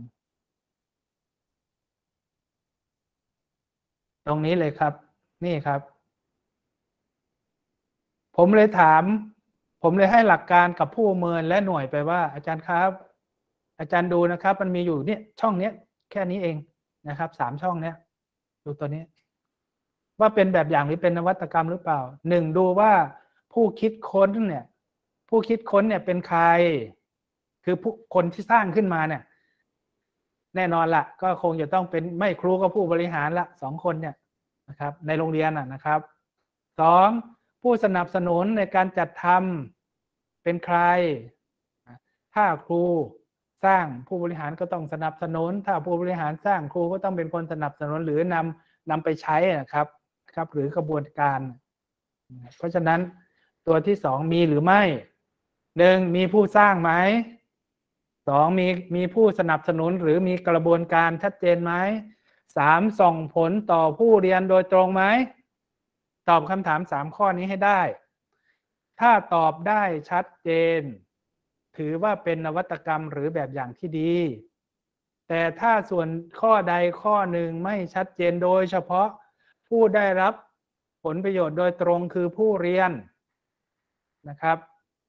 ตรงนี้เลยครับนี่ครับผมเลยถามผมเลยให้หลักการกับผู้ประเมินและหน่วยไปว่าอาจารย์ครับอาจารย์ดูนะครับมันมีอยู่เนี่ยช่องเนี้ยแค่นี้เองนะครับสามช่องเนี้ยดูตัวนี้ว่าเป็นแบบอย่างหรือเป็นนวัตกรรมหรือเปล่าหนึ่งดูว่าผู้คิดค้นเนี่ยผู้คิดค้นเนี่ยเป็นใครคือผู้คนที่สร้างขึ้นมาเนี่ยแน่นอนละก็คงจะต้องเป็นไม่ครูก็ผู้บริหารละสองคนเนี่ยนะครับในโรงเรียนนะครับสองผู้สนับสนุนในการจัดทำเป็นใครถ้าครูสร้างผู้บริหารก็ต้องสนับสนุนถ้าผู้บริหารสร้างครูก็ต้องเป็นคนสนับสนุนหรือนำนำไปใช้นะครับครับหรือกระบวนการเพราะฉะนั้นตัวที่สองมีหรือไม่หนึ่งมีผู้สร้างไหมสองมีมีผู้สนับสนุนหรือมีกระบวนการชัดเจนไหมสามส่งผลต่อผู้เรียนโดยตรงไหมตอบคำถามสามข้อนี้ให้ได้ถ้าตอบได้ชัดเจนถือว่าเป็นนวัตกรรมหรือแบบอย่างที่ดีแต่ถ้าส่วนข้อใดข้อหนึ่งไม่ชัดเจนโดยเฉพาะผู้ได้รับผลประโยชน์โดยตรงคือผู้เรียนนะครับ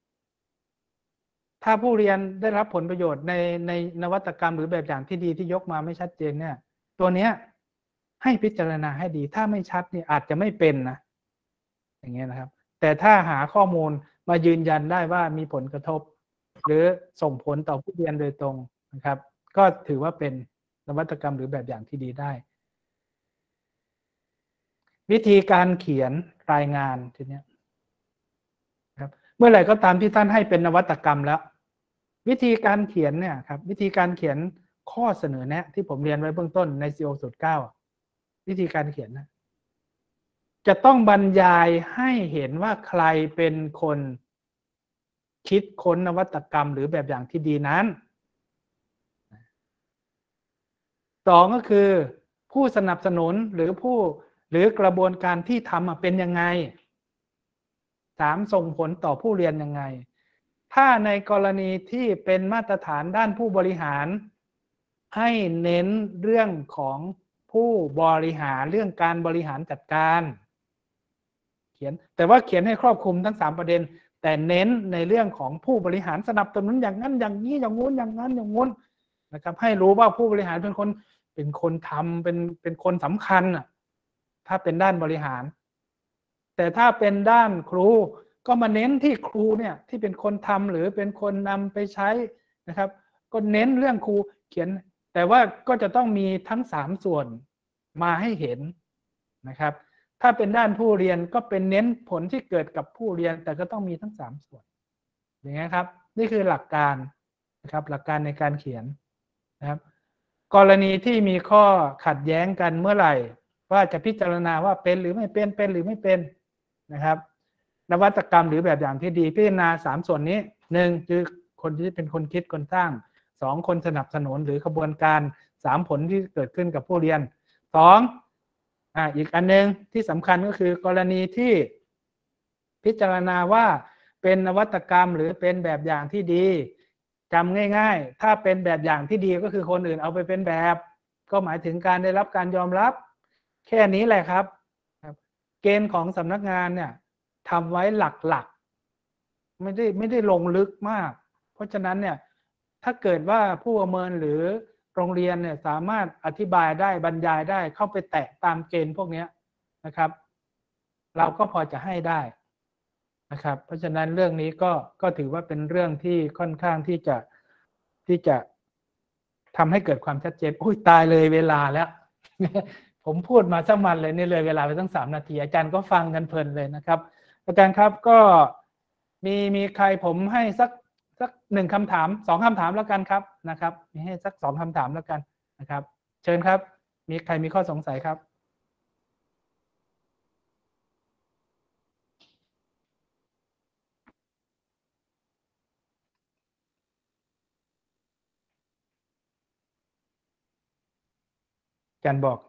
ถ้าผู้เรียนได้รับผลประโยชน์ในในนวัตกรรมหรือแบบอย่างที่ดีที่ยกมาไม่ชัดเจนเนี่ยตัวเนี้ยให้พิจารณาให้ดีถ้าไม่ชัดนี่อาจจะไม่เป็นนะอย่างเงี้ยนะครับแต่ถ้าหาข้อมูลมายืนยันได้ว่ามีผลกระทบหรือส่งผลต่อผู้เรียนโดยตรงนะครับก็ถือว่าเป็นนวัตกรรมหรือแบบอย่างที่ดีได้วิธีการเขียนรายงานทีนี้ครับเมื่อไหร่ก็ตามที่ท่านให้เป็นนวัตกรรมแล้ววิธีการเขียนเนี่ยครับวิธีการเขียนข้อเสนอแนะที่ผมเรียนไว้เบื้องต้นใน ซี โอ ศูนย์ เก้า วิธีการเขียนนะจะต้องบรรยายให้เห็นว่าใครเป็นคนคิดค้นนวัตกรรมหรือแบบอย่างที่ดีนั้นสองก็คือผู้สนับสนุนหรือผู้หรือกระบวนการที่ทำเป็นยังไงสามส่งผลต่อผู้เรียนยังไงถ้าในกรณีที่เป็นมาตรฐานด้านผู้บริหารให้เน้นเรื่องของผู้บริหารเรื่องการบริหารจัดการเขียนแต่ว่าเขียนให้ครอบคลุมทั้งสามประเด็นแต่เน้นในเรื่องของผู้บริหารสนับสนุนอย่างนั้นอย่างนี้อย่างงู้นอย่างนั้นอย่างงู้นนะครับให้รู้ว่าผู้บริหารเป็นคนเป็นคนทำเป็นเป็นคนสำคัญอ่ะถ้าเป็นด้านบริหารแต่ถ้าเป็นด้านครูก็มาเน้นที่ครูเนี่ยที่เป็นคนทำหรือเป็นคนนำไปใช้นะครับก็เน้นเรื่องครูเขียนแต่ว่าก็จะต้องมีทั้งสามส่วนมาให้เห็นนะครับถ้าเป็นด้านผู้เรียนก็เป็นเน้นผลที่เกิดกับผู้เรียนแต่ก็ต้องมีทั้งสามส่วนอย่างนี้ครับนี่คือหลักการนะครับหลักการในการเขียนนะครับกรณีที่มีข้อขัดแย้งกันเมื่อไหร่ว่าจะพิจารณาว่าเป็นหรือไม่เป็นเป็นหรือไม่เป็นนะครับนวัตกรรมหรือแบบอย่างที่ดีพิจารณาสามส่วนนี้หนึ่งคือคนที่เป็นคนคิดคนสร้างสองคนสนับสนุนหรือขบวนการสามผลที่เกิดขึ้นกับผู้เรียนสองอ่าอีกอันนึงที่สำคัญก็คือกรณีที่พิจารณาว่าเป็นนวัตกรรมหรือเป็นแบบอย่างที่ดีจำง่ายๆถ้าเป็นแบบอย่างที่ดีก็คือคนอื่นเอาไปเป็นแบบก็หมายถึงการได้รับการยอมรับแค่นี้แหละครับเกณฑ์ของสำนักงานเนี่ยทำไว้หลักๆไม่ได้ไม่ได้ลงลึกมากเพราะฉะนั้นเนี่ยถ้าเกิดว่าผู้ประเมินหรือโรงเรียนเนี่ยสามารถอธิบายได้บรรยายได้เข้าไปแตะตามเกณฑ์พวกนี้นะครับเราก็พอจะให้ได้นะครับเพราะฉะนั้นเรื่องนี้ก็ก็ถือว่าเป็นเรื่องที่ค่อนข้างที่จะที่จะทำให้เกิดความชัดเจนอุ้ยตายเลยเวลาแล้ว ผมพูดมาสักมันเลยนี่เลยเวลาไปตั้งสามนาทีอาจารย์ก็ฟังกันเพลินเลยนะครับอาจารย์ครับก็มีมีใครผมให้สักสักหนึ่งคำถามสองคำถามแล้วกันครับนะครับมีให้สักสองคำถามแล้วกันนะครับเชิญครับมีใครมีข้อสงสัยครับอาจารย์บอก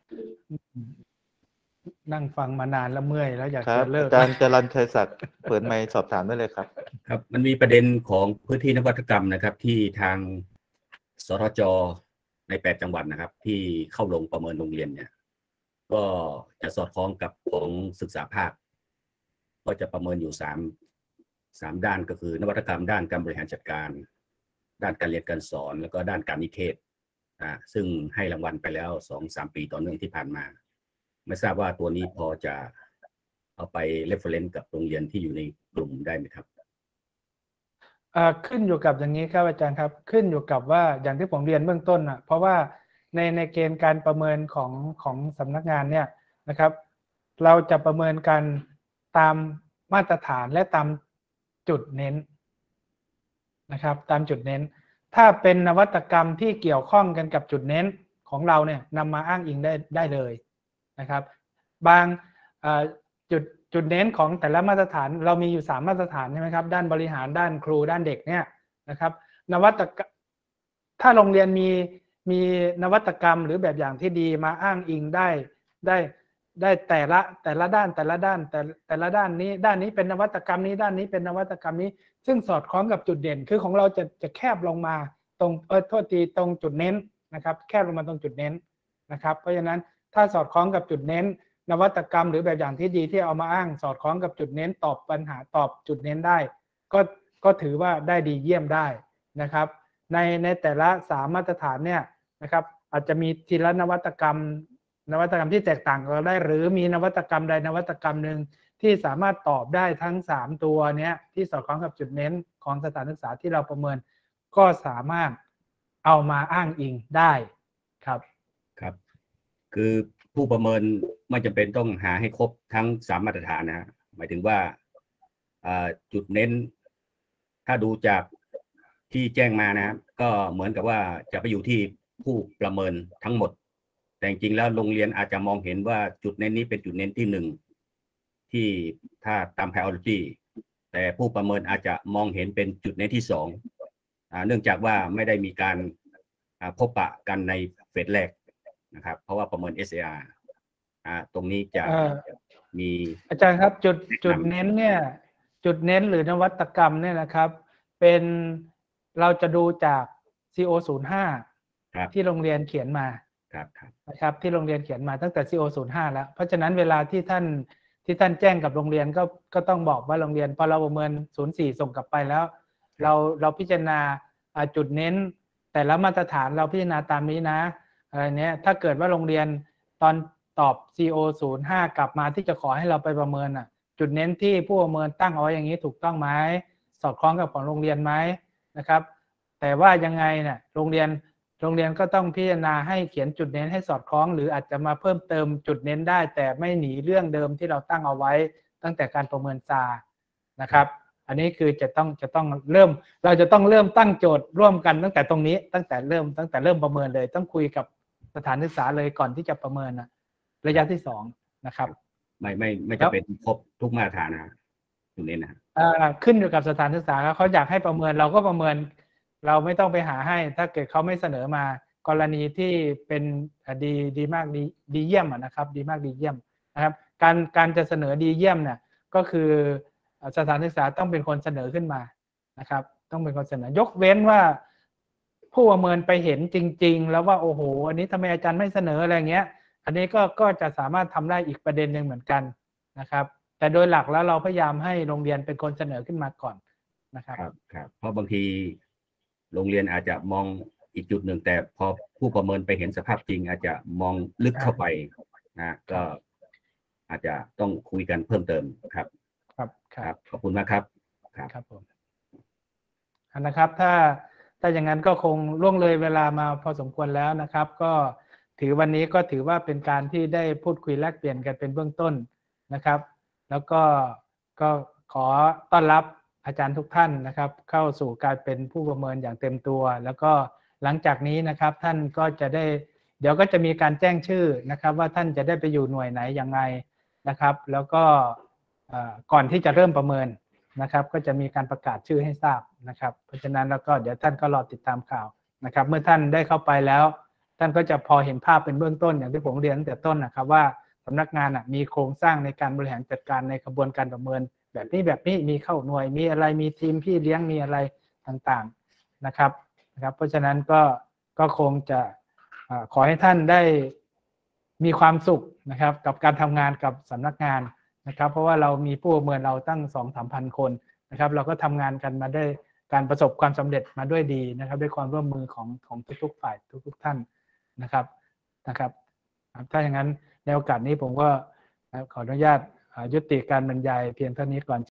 นั่งฟังมานานแล้วเมื่อยแล้วอยากจะเลิกอาจารย์จรัญชัยศักดิ์เปิดไมค์สอบถามได้เลยครับครับมันมีประเด็นของพื้นที่นวัตกรรมนะครับที่ทางสทจ.ในแปดจังหวัดนะครับที่เข้าลงประเมินโรงเรียนเนี่ยก็จะสอดคล้องกับของศึกษาภาคก็จะประเมินอยู่สามสามด้านก็คือนวัตกรรมด้านการบริหารจัดการด้านการเรียนการสอนแล้วก็ด้านการนิเทศอ่าซึ่งให้รางวัลไปแล้วสองสามปีต่อเนื่องที่ผ่านมาไม่ทราบว่าตัวนี้พอจะเอาไป reference กับโรงเรียนที่อยู่ในกลุ่มได้ไหมครับขึ้นอยู่กับอย่างนี้ครับอาจารย์ครับขึ้นอยู่กับว่าอย่างที่ผมเรียนเบื้องต้นอ่ะเพราะว่าในในเกณฑ์การประเมินของของสำนักงานเนี่ยนะครับเราจะประเมินกันตามมาตรฐานและตามจุดเน้นนะครับตามจุดเน้นถ้าเป็นนวัตกรรมที่เกี่ยวข้องกันกับจุดเน้นของเราเนี่ยนำมาอ้างอิงได้ได้เลยนะครับบางจุดจุดเน้นของแต่ละมาตรฐานเรามีอยู่สามมาตรฐานใช่ไหมครับด้านบริหารด้านครูด้านเด็กเนี่ยนะครับนวัตกรรมถ้าโรงเรียนมีมีนวัตกรรมหรือแบบอย่างที่ดีมาอ้างอิงได้ได้ได้แต่ละแต่ละด้านแต่ละด้านแต่แต่ละด้านนี้ด้านนี้เป็นนวัตกรรมนี้ด้านนี้เป็นนวัตกรรมนี้ซึ่งสอดคล้องกับจุดเด่นคือของเราจะจะแคบลงมาตรงเออโทษทีตรงจุดเน้นนะครับแคบลงมาตรงจุดเน้นนะครับเพราะฉะนั้นถ้าสอดคล้องกับจุดเน้นนวัตกรรมหรือแบบอย่างที่ดีที่เอามาอ้างสอดคล้องกับจุดเน้นตอบปัญหาตอบจุดเน้นได้ก็ก็ถือว่าได้ดีเยี่ยมได้นะครับในในแต่ละสามมาตรฐานเนี่ยนะครับอาจจะมีทีละนวัตกรรมนวัตกรรมที่แตกต่างกันได้หรือมีนวัตกรรมใดนวัตกรรมหนึ่งที่สามารถตอบได้ทั้งสามตัวเนี้ยที่สอดคล้องกับจุดเน้นของสถานศึกษาที่เราประเมินก็สามารถเอามาอ้างอิงได้ครับครับคือผู้ประเมินไม่จำเป็นต้องหาให้ครบทั้งสามมาตรฐานนะฮะหมายถึงว่าจุดเน้นถ้าดูจากที่แจ้งมานะครับก็เหมือนกับว่าจะไปอยู่ที่ผู้ประเมินทั้งหมดแต่จริงๆแล้วโรงเรียนอาจจะมองเห็นว่าจุดเน้นนี้เป็นจุดเน้นที่หนึ่งที่ถ้าตาม priority แต่ผู้ประเมินอาจจะมองเห็นเป็นจุดเน้นที่สองเนื่องจากว่าไม่ได้มีการพบปะกันในเฟสแรกนะครับเพราะว่าประเมิน เอส เอ อาร์ อ่าตรงนี้จะมีอาจารย์ครับจุดจุดเน้นเนี่ยจุดเน้นหรือนวัตกรรมเนี่ยนะครับเป็นเราจะดูจาก ซี โอ ศูนย์ห้า ที่โรงเรียนเขียนมาครับนะครับที่โรงเรียนเขียนมาตั้งแต่ ซี โอ ศูนย์ห้า แล้วเพราะฉะนั้นเวลาที่ท่านที่ท่านแจ้งกับโรงเรียนก็ก็ต้องบอกว่าโรงเรียนพอเราประเมินศูนย์สี่ส่งกลับไปแล้วเราเราพิจารณาจุดเน้นแต่ละมาตรฐานเราพิจารณาตามนี้นะอะไรเนี้ยถ้าเกิดว่าโรงเรียนตอนตอบ ซี โอ ศูนย์ห้า กลับมาที่จะขอให้เราไปประเมินอ่ะจุดเน้นที่ผู้ประเมินตั้งเอาไว้อย่างนี้ถูกต้องไหมสอดคล้องกับของโรงเรียนไหมนะครับ แต่ว่ายังไงเนี่ยโรงเรียนโรงเรียนก็ต้องพิจารณาให้เขียนจุดเน้นให้สอดคล้องหรืออาจจะมาเพิ่มเติมจุดเน้นได้แต่ไม่หนีเรื่องเดิมที่เราตั้งเอาไว้ตั้งแต่การประเมินซานะครับอันนี้คือจะต้องจะต้องเริ่มเราจะต้องเริ่มตั้งโจทย์ร่วมกันตั้งแต่ตรงนี้ตั้งแต่เริ่มตั้งแต่เริ่มประเมินเลยต้องคุยกับสถานศึกษาเลยก่อนที่จะประเมินนะระยะที่สองนะครับไม่ไม่ไม่จะเป็นครบทุกมาตรฐานนะตรงนี้นะขึ้นอยู่กับสถานศึกษาเขาอยากให้ประเมินเราก็ประเมินเราไม่ต้องไปหาให้ถ้าเกิดเขาไม่เสนอมากรณีที่เป็นดีดีมากดีดีเยี่ยมนะครับดีมากดีเยี่ยมนะครับการการจะเสนอดีเยี่ยมเนี่ยก็คือสถานศึกษาต้องเป็นคนเสนอขึ้นมานะครับต้องเป็นคนเสนอยกเว้นว่าผู้ประเมินไปเห็นจริงๆแล้วว่าโอ้โหอันนี้ทำไมอาจารย์ไม่เสนออะไรเงี้ยอันนี้ก็ก็จะสามารถทำได้อีกประเด็นหนึ่งเหมือนกันนะครับแต่โดยหลักแล้วเราพยายามให้โรงเรียนเป็นคนเสนอขึ้นมาก่อนนะครับครับครับเพราะบางทีโรงเรียนอาจจะมองอีกจุดหนึ่งแต่พอผู้ประเมินไปเห็นสภาพจริงอาจจะมองลึกเข้าไปนะก็อาจจะต้องคุยกันเพิ่มเติมครับครับครับขอบคุณมากครับครับครับผมนะครับถ้าถ้าอย่างนั้นก็คงล่วงเลยเวลามาพอสมควรแล้วนะครับก็ถือวันนี้ก็ถือว่าเป็นการที่ได้พูดคุยแลกเปลี่ยนกันเป็นเบื้องต้นนะครับแล้วก็ก็ขอต้อนรับอาจารย์ทุกท่านนะครับเข้าสู่การเป็นผู้ประเมินอย่างเต็มตัวแล้วก็หลังจากนี้นะครับท่านก็จะได้เดี๋ยวก็จะมีการแจ้งชื่อนะครับว่าท่านจะได้ไปอยู่หน่วยไหนยังไงนะครับแล้วก็ก่อนที่จะเริ่มประเมินนะครับก็จะมีการประกาศชื่อให้ทราบนะครับเพราะฉะนั้นแล้วก็เดี๋ยวท่านก็รอติดตามข่าวนะครับเมื่อท่านได้เข้าไปแล้วท่านก็จะพอเห็นภาพเป็นเบื้องต้นอย่างที่ผมเรียนตั้งแต่ต้นนะครับว่าสำนักงานมีโครงสร้างในการบริหารจัดการในกระบวนการประเมินแบบนี้แบบนี้มีเข้าหน่วยมีอะไรมีทีมพี่เลี้ยงมีอะไรต่างๆนะครับนะครับเพราะฉะนั้นก็ก็คงจะขอให้ท่านได้มีความสุขนะครับกับการทำงานกับสำนักงานนะครับเพราะว่าเรามีผู้ประเมินเราตั้ง สองถึงสามพัน คนนะครับเราก็ทำงานกันมาได้การประสบความสำเร็จมาด้วยดีนะครับด้วยความร่วมมือของของทุกๆฝ่ายทุกๆท่านนะครับนะครับถ้าอย่างนั้นในโอกาสนี้ผมก็ขออนุญาตยุติการบรรยายเพียงเท่านี้ก่อน